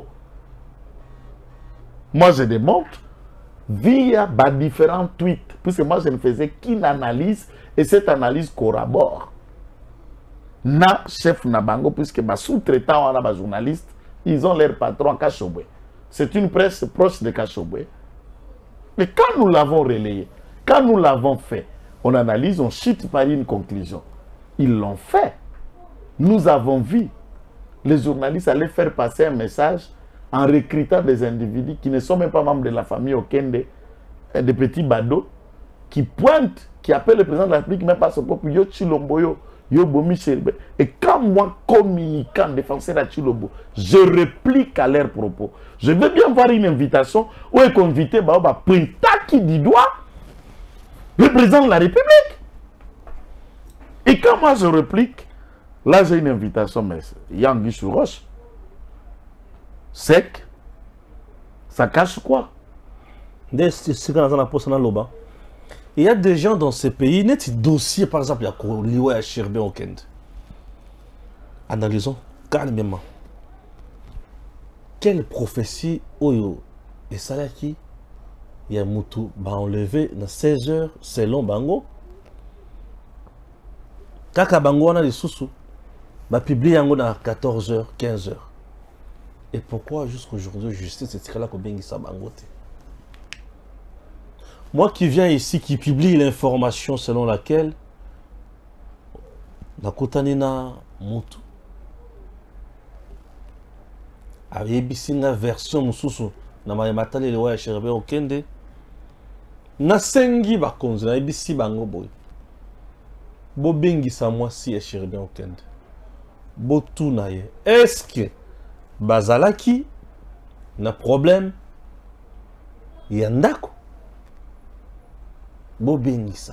Moi, je démontre via bah, différents tweets, puisque moi, je ne faisais qu'une analyse, et cette analyse corrobore. Na chef Nabango, puisque ma sous-traitant, on a des journalistes, ils ont leur patron à Kachobwe. C'est une presse proche de Kachobwe. Mais quand nous l'avons relayé, quand nous l'avons fait, on analyse, on chute par une conclusion. Ils l'ont fait. Nous avons vu les journalistes aller faire passer un message en recrutant des individus qui ne sont même pas membres de la famille Okende, des petits badauds, qui pointent, qui appellent le président de la République, même pas son peuple, Yo Chilomboyo. Et quand moi, communicant, défenseur à Chilobo, je réplique à leurs propos. Je veux bien voir une invitation où est convité Baoba Pinta qui dit doigt le président de la République. Et quand moi je réplique, là j'ai une invitation, mais Yangi sur roche, sec, ça cache quoi? Il y a des gens dans ces pays, net dossier par exemple, il y a Liwa et Cheribé Okende. Analysons calmement. Quelle prophétie Oyo et Salaki il y a Moutou va enlever dans seize heures selon Bango. Kaka Bango on a des sous-sous. Va publier en dans quatorze heures, quinze heures. Et pourquoi jusqu'aujourd'hui justice c'est là qu'on bengi ça Bango? Moi qui viens ici, qui publie l'information selon laquelle na kotanina Moutou ayebisinga version mususu na mayematali le wa Cheribé Okende na sengi bakonzi na yebisi bango boy bo bengisa mwasi ya Cheribé Okende bo tuna ye est-ce que bazalaki na problème ya ndako bo bengisa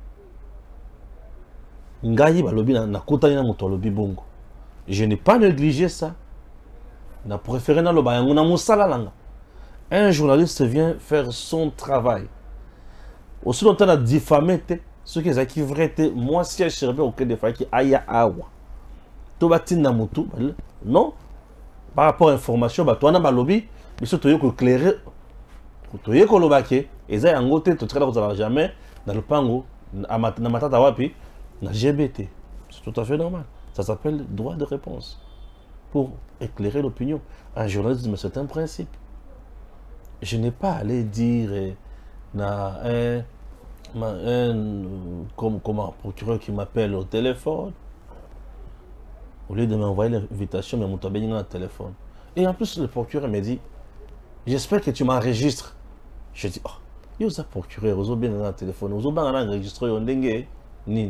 ngai balobi na kotani na moto alobi bongo. Je n'ai pas négligé ça. Na préféré na loba yango na mosala langa. Un journaliste vient faire son travail. Aussi longtemps na diffamé te Ce qui est vrai, moi, si je suis au cas de Faki, aya awa. To bati na mutu, non? Par rapport à l'information, bah, toi, on a mal lobby, mais surtout, tu as éclairé, tu as éclairé, et ça, en côté, tu ne jamais dans le pango, na matata wapi, na G B T. C'est tout à fait normal. Ça s'appelle droit de réponse. Pour éclairer l'opinion. Un journalisme, c'est un principe. Je n'ai pas à aller dire, na un. Un, comme, comme un procureur qui m'appelle au téléphone, au lieu de m'envoyer l'invitation, mais mon tabelling dans le téléphone. Et en plus, le procureur me dit, j'espère que tu m'enregistres. Je dis, oh, il y a un procureur, il y a bien dans le téléphone, il y a bien enregistré, il y a ni.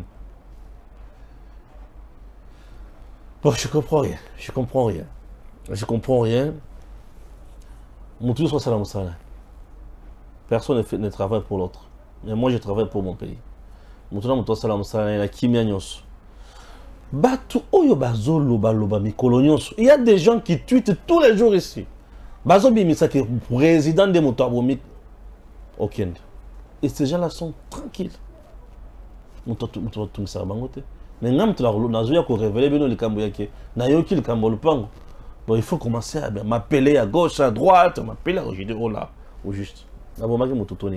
Bon, je comprends rien, je comprends rien. Je comprends rien. Mon tout soit salam salam. Personne ne, fait, ne travaille pour l'autre. Mais moi, je travaille pour mon pays. Maintenant, je salam salam, la kimia nyonso. Batu oyo bazo loba loba mikolo nyonso. Il y a des gens qui tweetent tous les jours ici. Bazo bimisa que président de Moutouaboumik au Kenya. Et ces gens-là sont tranquilles. Moutouaboumik ça bangote. Mais nous avons révélé le Camboyake. Nous avons le Camboyake. Donc il faut commencer à m'appeler à gauche, à droite, m'appeler à aujourd'hui, oh là, au juste. Nous avons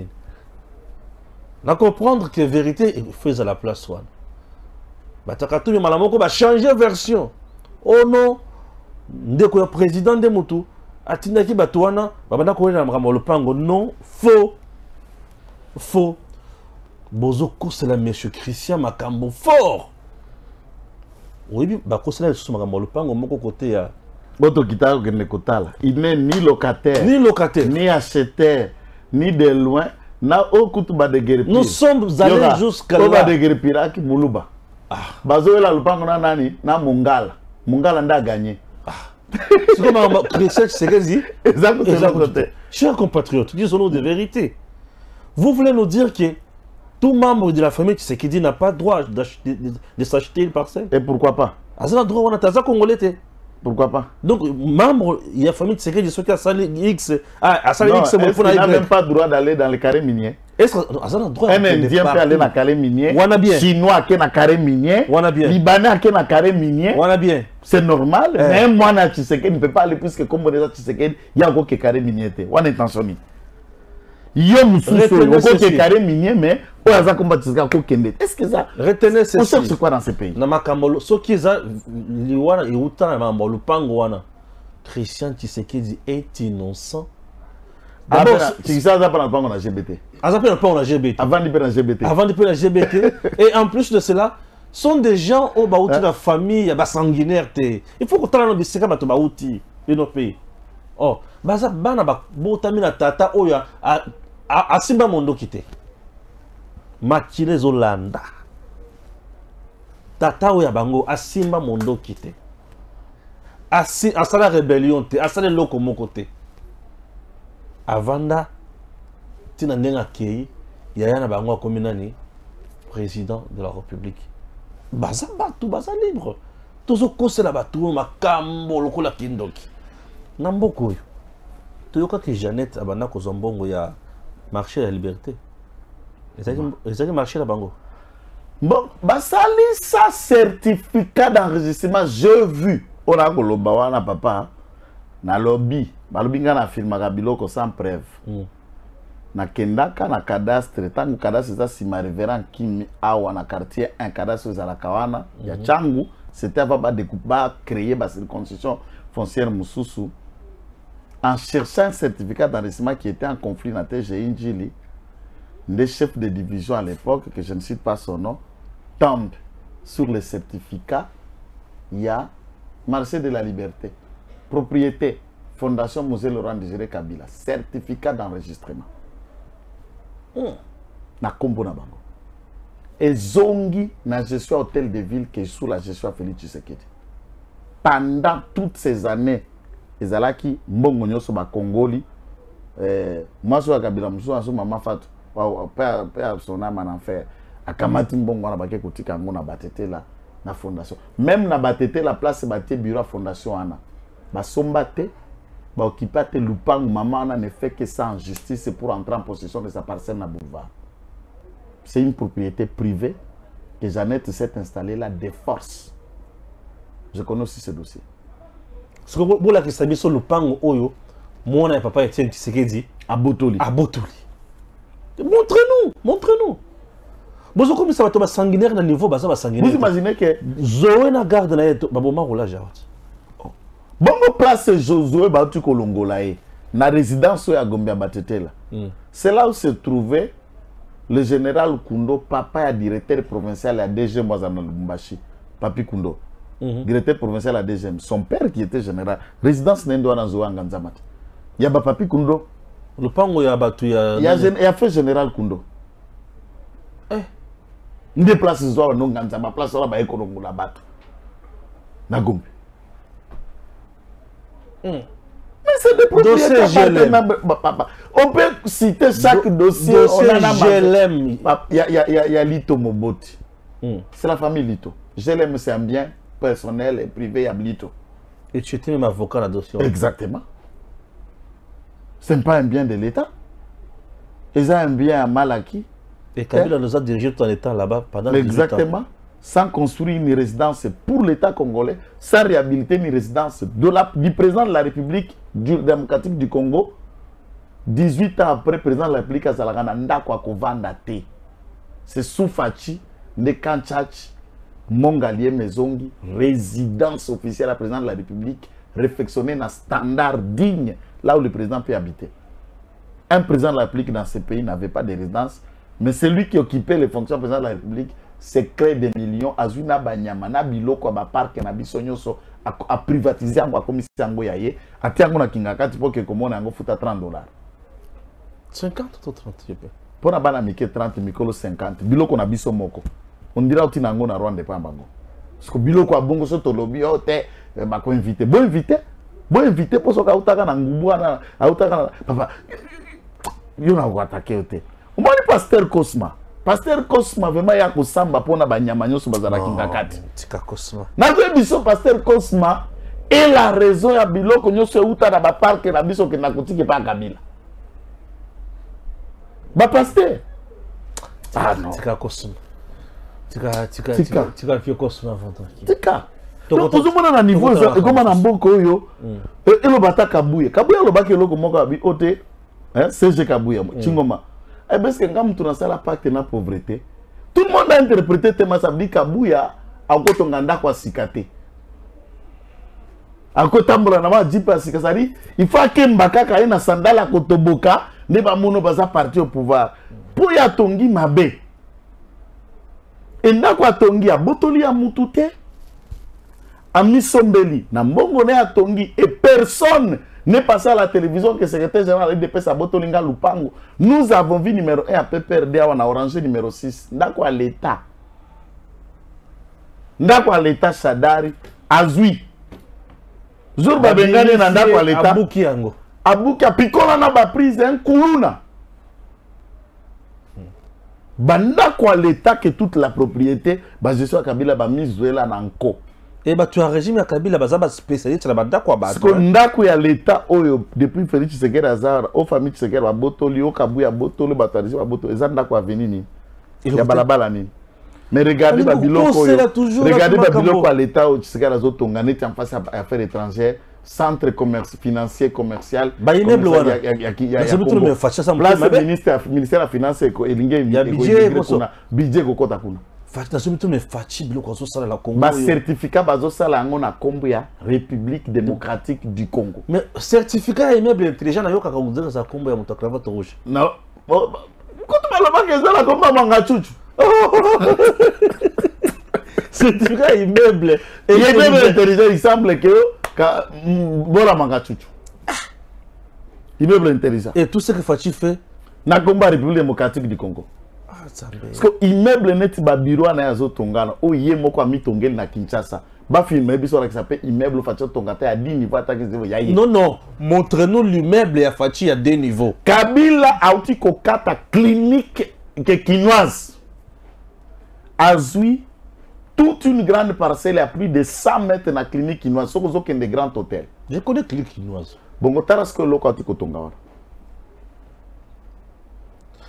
Nous comprendre que la vérité est faite à la place. Batakatou Malamoko va changer version. Oh non, le président de Moutou, Atinaki Batouana, le pango. Non, faux. Faux. Bozoko, c'est la monsieur Christian Makambo fort. Oui, Bako, c'est la monsieur Makambo le pango, mon côté à. Il n'est ni locataire, ni locataire, ni acheteur, ni de loin. Nous sommes allés jusqu'à là. Ah. Bazo la lupango na nani na Mungala. Mungala nda gagné. Ah. C'est comme un Christian Tshisekedi. Exactement. Chers compatriotes, disons-nous de vérité. Vous voulez nous dire que tout membre de la famille Tshisekedi n'a pas le droit de, de, de s'acheter une parcelle? Et pourquoi pas? Ah, c'est un droit, on a ça congolais. Pourquoi pas? Donc, membre, il y a famille Tshisekedi, ceux qui ont salé X. Ah, à salé X, c'est bon. Il n'a même pas le droit d'aller dans les carrés miniers. Est-ce un droit? Un Indien peut aller dans les carrés miniers. Chinois qui est dans les carrés miniers. Libanais qui est dans les carrés miniers. C'est normal. Eh. Mais moi, Tshisekedi ne peut pas aller plus que comme on Tshisekedi, il y a encore des carrés miniers. On est intention. Il y a des carrés miniers, mais est-ce que ça. Retenez ceci. On cherche quoi dans ce pays? Ce qui est là, le pango, Christian Tshisekedi est innocent. D'abord, c'est ça, ça prend pas G B T. Avant de prendre G B T. Avant de prendre G B T. Avant de prendre G B T. Et en plus de cela, sont des gens au baouti de la famille, bah sanguinaire. Il faut que tu aies un biscuit pour baouti de nos pays. Oh, bah ça, bah na bah, botamina tata oya a a simba mondo kité. Makile Zolanda. Tata oya bango a simba mondo kité. A si a sala rébellion te, a sala loko mon côté. Avanda, tina ndenga kei, yaya na bango akomi nani président de la République. Baza batu, baza libre. Tozo kose la batu makambo lokola kindoki. Namboko yo. Toyoka ke Jeannette abanda ko zombongo ya marché de la liberté. Ezaki marché la bango. Bon, basali sa certificat d'enregistrement, j'ai vu. On a koloba wana papa na lobby. Balobi nga na filmaka biloko sans preuve. Mm. Na kendaka na cadastre, tangu cadastre za sima révérend Kimi awa na quartier un cadastre za la kawana mm -hmm. ya changu, c'était avant ba découper ba créer ba circonscription foncière mususu en cherchant un certificat d'enregistrement qui était en conflit na T G I Njili. Le chef de division à l'époque, que je ne cite pas son nom, tombe sur le certificat. Il y a marché de la liberté, propriété, Fondation Moselle Laurent Désiré Kabila, certificat d'enregistrement. Mm. Na kombo na bango. Et zongi na gestion hôtel de ville qui est sous la gestion Félix Tshisekedi. Pendant toutes ces années, les alaki mbongo nyoso ba Congoli, euh, moi sur Kabila muso sur maman Fatou, père père son âme en enfer. Akamati mbongo na bake kotika ngo na batete la na fondation. Même na batete la place baté bureau fondation ana. Ba sombate ba occupate lupango maman ne fait que ça en justice pour entrer en possession de sa parcelle na boulevard. c'est une propriété privée que Jeannette s'est installée là de force. Je connais aussi ce dossier. Ce que vous la question sur le pango oyo, moi et papa Etienne Tshisekedi à Botoli. À Botoli. Montrez-nous, montrez-nous. Vous comme ça va tomber sanguinaire dans le niveau bas sanguinaire. Vous imaginez que Zoé na garde na yeto baboma rola jaot. Bon place Josué Batu Kolongola na résidence à Gombe Batete là. C'est là où se trouvait le général Kundo, papa et directeur provincial à D G M Wazana Lubumbashi, Papi Kundo. Mm-hmm. Directeur provincial à D G M. Son père qui était général. Résidence Nendo Anazoa Nganzamat. Il y a Papi Kundo. Le pango ya batu ya. Il y a, il y a fait général Kundo. Eh. Il déplace Zoa non Nganzama, place là ba Ekonongo la batu. Na Gombe. Mm. Mais c'est des propriétés. On peut citer chaque Do dossier. dossier G L M. Il y a, y a, y a, y a Lito Moboti. Mm. C'est la famille Lito. G L M, c'est un bien personnel et privé, il y a Lito. Et tu étais même avocat dans le dossier. Exactement. Ce n'est pas un bien de l'État. Ils ont un bien à mal acquis. Et Kabila nous a dirigé tout en état là-bas pendant dix-huit ans. Exactement. Sans construire une résidence pour l'État congolais, sans réhabiliter une résidence de la, du président de la République du, démocratique du Congo, dix-huit ans après, président de la République Azalagana, Ndakwa Kovandate. C'est Soufachi, Nekanchach, Mongalie Mezongi, résidence officielle à président de la République, réfectionnée dans un standard digne, là où le président peut habiter. Un président de la République dans ce pays n'avait pas de résidence, mais celui qui occupait les fonctions de président de la République, c'est créer des millions, Azuna Banyama, Nabilo, Kwaba Park, Nabisonyoso, à privatiser en commission en Goyaye, à Tiango Kingakati pour que comment on futa trente dollars. cinquante ou trente, je peux. Pour na bana mike trente, mikolo cinquante. Bilo qu'on a biso moko. On dira au Tinango na Rwanda pas bango. Parce que bilo kwa bongo so tolobi o te ba ko invité. Bon invité. Bon invité pour so ka utaka na ngubu na utaka na papa. Yo na ko attaquer te. On m'a dit pasteur Cosma. Pasteur Cosma vraiment ya ko samba pona ba nyama nyoso bazala kingakati. Tika Cosma. Na zo biso pasteur Cosma et la raison ya bilo ko nyoso uta na ba parc na biso ke na kotike pa Kabila. Ba pasteur. Ah non. Tika Cosma. Tika tika tika tika fio Cosma avant. Tika. Donc vous avez un niveau et comme on a beaucoup yo et le bata Kabuya. Kabuya le baki loko moko abi ote hein C G Kabuya Chingoma. Et parce que quand on tourne ça la pacte na pauvreté, tout le monde a interprété tema ça dit Kabuya ako nganda kwa sikate. Ako tambola na ma jipa sikasari, il faut que Mbaka ka ina sandala kotoboka ne ba mono baza parti au pouvoir. Pour ya tongi mabe. Et ndakwa tongi ya botoli ya mutute. Ami Sombeli, na mbongo ne atongi et personne n'est passé à la télévision que le secrétaire général de l'E D P S a Botolinga Lupango. Nous avons vu numéro un à P P R D, on a orangé numéro six. Ndako à l'État. Ndako à l'État Chadari. Azui. Jour Babengane na ndako à l'État. Abuki yango. Abuki a pikola na ba prise un kuluna. Bandako à l'État que toute la propriété, bah je suis à Kabila ba mise là nanko. Et bah tu as un régime à Kabila bazaba spécialiste sur la banda quoi bah. Parce que ndako ya l'État oyo depuis Félix Tshisekedi Azar au famille Tshisekedi ba botoli au Kabuya botoli batarisi ba botoli ezan ndako aveni ni. Ya balabala ni. Mais regardez ba biloko oyo. Regardez ba biloko à l'État au Tshisekedi Azar tongane en face à affaires étrangères, centre commerce financier commercial. Ba immeuble wana. Ya ya ya. C'est tout le facha ça. Place ministère ministère de la finance et elinge budget budget ko kota kuna. Fatina somi tout me fatigue le Congo sala la Congo. Ba certificat bazo sala ngo na Kombo ya République démocratique du Congo. Mais certificat immeuble intelligent na yoka ka ngudza sa Kombo ya mutacravate rouge. Non. Quand tu parles pas que ça la Kombo manga chuchu. Certificat immeuble et immeuble intelligent il semble que voilà manga chuchu. Immeuble intelligent. Et tout ce que Fachi fait na Kombo République démocratique du Congo. Parce que l'immeuble net ba bureau na yazo tongana o ye moko ami tongeli na Kinshasa ba filmer biso la qui s'appelle immeuble Fachi tongata à dix niveaux attaque ya ye. Non non, montre-nous l'immeuble ya Fachi à deux niveaux. Kabila a outi ko kata clinique que kinoise. Azui toute une grande parcelle à plus de cent mètres na clinique kinoise soko zo ken de grand hôtel. Je connais clinique kinoise. Bongo tarasko loko ati ko tongana.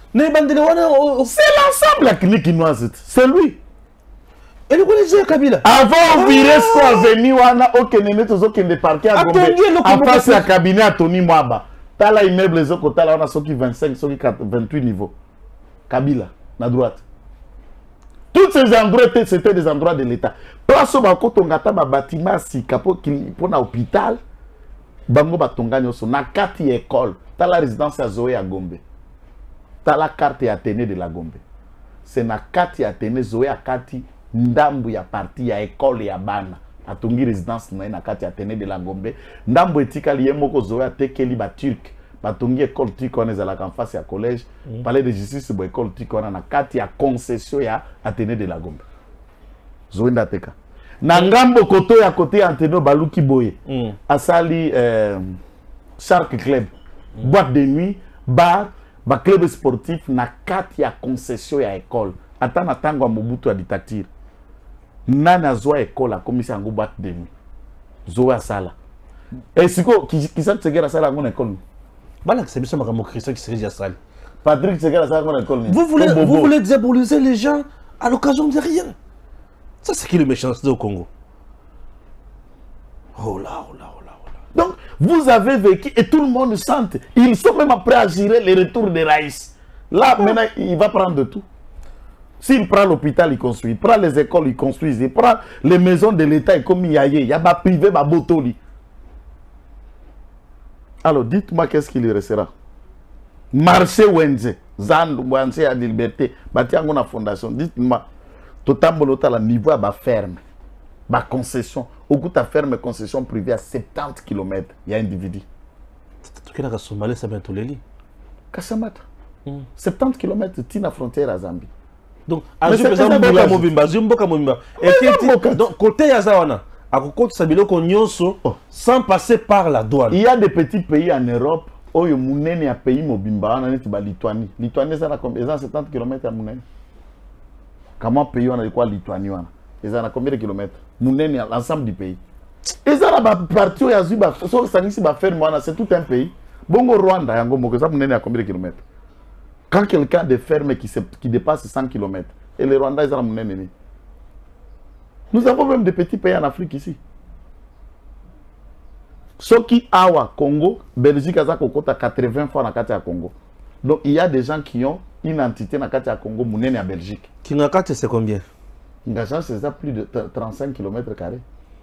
C'est l'ensemble la clinique kinoise. C'est lui. Et le collège Kabila. Avant virer ce qu'on est venu, on a aucun émet aux autres qui parquet à Gombe. En face à cabinet à Tony Mwaba. T'as là immeuble les autres côtés là on a ceux qui vingt-cinq, ceux qui vingt-huit niveaux. Kabila, à droite. Tous ces endroits c'était des endroits de l'État. Place au Bako Tongata ba bâtiment si capo qui pour un hôpital. Bango batonga nyoso na kati école. T'as la résidence à Zoé à Gombe. T'as la carte et Athénée de la Gombe. C'est na kati Athénée Zoé à kati ndambu ya parti ya école ya bana. Atongi résidence na na kati Athénée de la Gombe. Ndambu etika lié moko Zoé à tekeli ba turc. Batongi école turc on est à la en face ya collège. Mm. Palais de justice bo école turc on a na kati ya concession ya Athénée de la Gombe. Zoé ndateka. Na ngambo koto ya côté Antonio Baluki Boye. Mm. Asali euh, Shark Club. Mm. Boîte de nuit, bar, ba club sportif na kati ya concession ya école. Ata na tango ya Mobutu ya dictature. Nana zoa école a commis en boîte de nuit. Zoa sala. Et siko qui qui s'est segera sala en école. Bala c'est bien ma Christian qui serait sala. Patrick segera sala en école. Vous voulez vous voulez diaboliser les gens à l'occasion de rien. Ça c'est qui le méchanceté au Congo. Oh là oh là oh là oh là. Donc vous avez vécu et tout le monde sent. Ils sont même prêts à gérer le retour des Raïs. Là oh. Maintenant il va prendre de tout. S'il prend l'hôpital, il construit. Il prend les écoles, il construit. Il prend les maisons de l'État, il comme il y a. Il y a pas privé, pas botoli. Alors, dites-moi qu'est-ce qu'il lui restera. Marché Wenze, Zand, Wenze à la liberté, Batiango na fondation. Dites-moi, Totambolota, la niveau à ferme, ma concession. Au coup, ta ferme concession privée à soixante-dix kilomètres. Il y a un individu. Tu as Somalie, ça vient tout les lits. Kassamata. soixante-dix kilomètres, tu la frontière à Zambie. Donc, à Mboka Mobimba, Mboka Mobimba. Et donc, côté Yazawana, à côté Sabilo Konyoso, sans passer par la douane. Il y a des petits pays en Europe où il y a un pays Mobimba, on a Lituanie. Lituanie, ça a soixante-dix kilomètres à Mounene. Comment pays on a quoi Lituanie? Ils ont combien de kilomètres? Mounene, l'ensemble du pays. Et ça, la partie où il y a un c'est tout un pays. Bongo Rwanda, il y a combien de kilomètres? Quand quelqu'un de ferme qui, se, qui dépasse cent kilomètres, et les Rwandais, ils ont mon ennemi. Nous avons même des petits pays en Afrique ici. Soki Awa, Congo, Belgique, a quatre-vingts fois dans le Congo. Donc il y a des gens qui ont une entité dans le Congo, Mounene à Belgique. Kingakate, c'est combien? Kingakate, c'est plus de trente-cinq kilomètres carrés.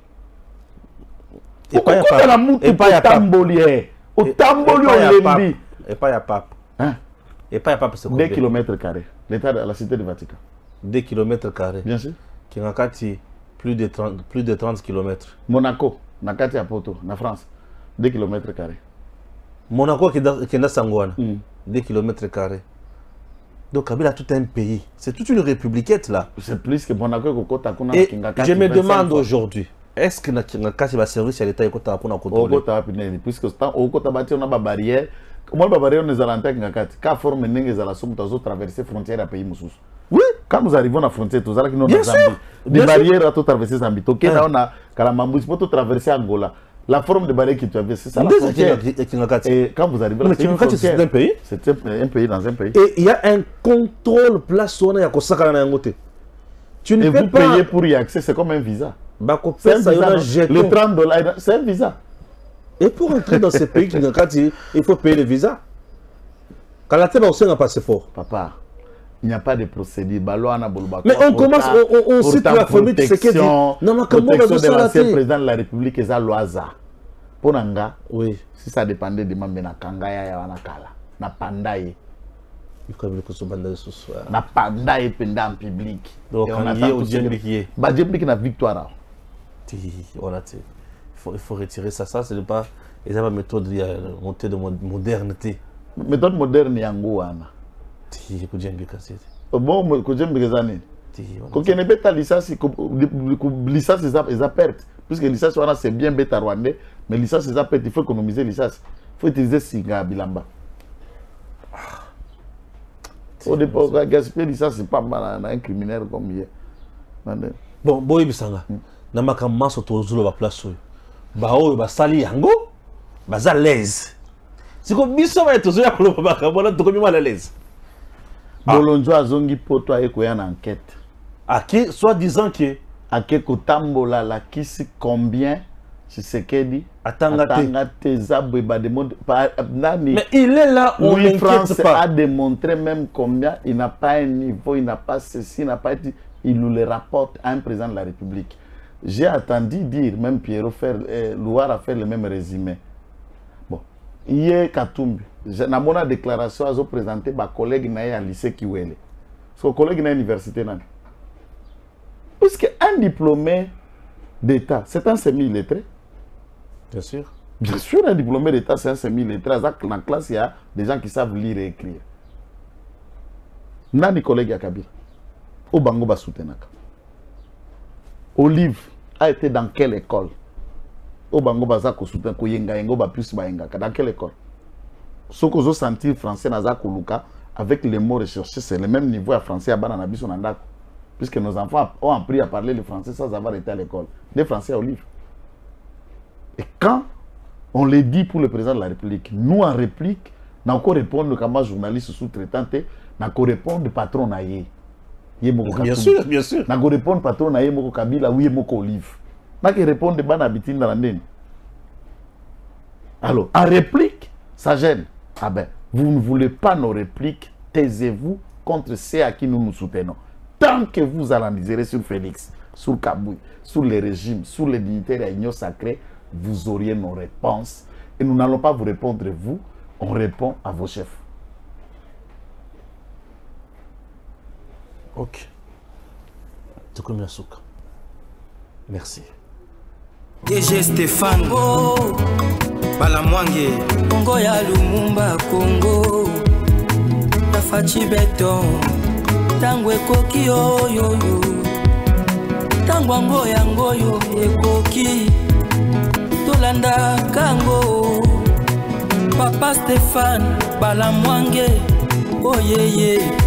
Et pas y a Tamboli. Au Tamboli, on l'est. Et pas y a pape. Hein? Et pas y a pas parce que deux kilomètres carrés. L'état de la cité du Vatican. deux kilomètres carrés. Bien sûr. Qui n'a qu'à plus de trente, plus de trente kilomètres. Monaco, Nakati à Porto, en France, deux kilomètres carrés. Monaco qui est dans Sangouane, mm. deux kilomètres carrés. Donc Kabila a tout un pays. C'est toute une républiquette là. C'est plus que Monaco et Et je me demande aujourd'hui, est-ce que Nakati va servir à l'État pour contrôler? Puisque au côté bâti on a des barrières. Comment les barrières nous allons Nakati? Quand forme n'engage à la somme de traverser frontière à pays Moussous. Oui, quand nous arrivons à la frontière, tous allons nous des barrières à tout traverser Zambie. Ok, là on a Kalamambou pour tout traverser Angola. La forme de barrière qui traverse, c'est ça la frontière. Et quand vous arrivez là, c'est un pays. C'est un pays dans un pays. Et il y a un contrôle place où on a tu ne peux vous pas payer pour y accéder, c'est comme un visa. C'est un visa. Les trente dollars, c'est un visa. Et pour entrer dans ces pays, il faut payer le visa. Quand la tête aussi un passeport. Papa, il n'y a pas de procédure. Mais on commence, on, on cite la famille de ce qui dit. Non, mais comment on de l'ancien président de la République, c'est Loaza. Pour Nanga, oui. Si ça dépendait de moi, na Kangaya ya Wanakala, na Pandaye. Na Pandaye pendant en public. Donc on a au Djembikié. Bah Djembikié na victoire. On a dit. Il faut retirer ça, ça c'est pas ils ont une méthode de montée de modernité. Méthode moderne yangoana. Ti ko djembe kasete. Bon ko djembe kazani. Ti. Ko kene beta licence ko licence ils a perte puisque licence wana c'est bien beta rwandais mais licence ils a perte il faut économiser licence. Il faut utiliser Singa Bilamba. Au départ gaspiller licence c'est pas mal un criminel comme hier. Bon boy bisanga. Na makamma so tozulo ba place Bao basali yango baza l'aise. Si comme biso va être toujours à la makambo là tout comme mal à l'aise. Bolonjo azongi poto ayekoya na enquête. À qui, soit disant que ake kotambola la kisi combien Tshisekedi Atangate Zabwe Bademond nani. Mais il est là, on oui, France pas. a démontré même combien il n'a pas un niveau, il n'a pas ceci, il n'a pas été, il nous le rapporte à un président de la République. J'ai attendu dire, même Pierrot faire, euh, Loire a fait le même résumé. Bon, hier Katumbi, j'ai dans mon déclaration, j'ai présenté ma collègue naïe à lycée Kiwele. Son collègue naïe à l'université nani. Puisque un diplômé d'État, c'est un semi-lettré. Bien sûr. Bien sûr, un diplômé d'État, c'est un semi-lettré. Dans la classe, il y a des gens qui savent lire et écrire. Nani collègue à Kabila. Au Bango Basoutenaka. Olive a été dans quelle école? Au Bango Bazako soutien Koyenga Yengo Bapus Bayenga. Dans quelle école? Ce que vous sentez français Nazako Luka, avec les mots recherchés, c'est le même niveau à français à Bananabi Sonandako. Puisque nos enfants ont appris à parler le français sans avoir été à l'école. Des Français au livre. Et quand on le dit pour le président de la République, nous en réplique, nous encore répondre comme journaliste sous-traitant, nous encore répondre patron naïe. Bien sûr, bien sûr. Nous encore répondre patron naïe moko Kabila ou moko Olive. Nous encore répondre ban habitin dans la nene. Alors, en réplique, ça gêne. Ah ben, vous ne voulez pas nos répliques, taisez-vous contre ceux à qui nous nous soutenons. Tant que vous analyserez sur Félix, sur Kabouy, sur les régimes, sur les dignitaires et l'union sacrée, vous auriez nos réponses. Et nous n'allons pas vous répondre vous, on répond à vos chefs. Ok. Merci. D G Stéphane oh, Balamwange Congo ya Lumumba Congo Tafachi Beton Tango ekoki oyoyo Tango ango yango yo ekoki Tolanda kango Papa Stéphane Balamwange oh yeah yeah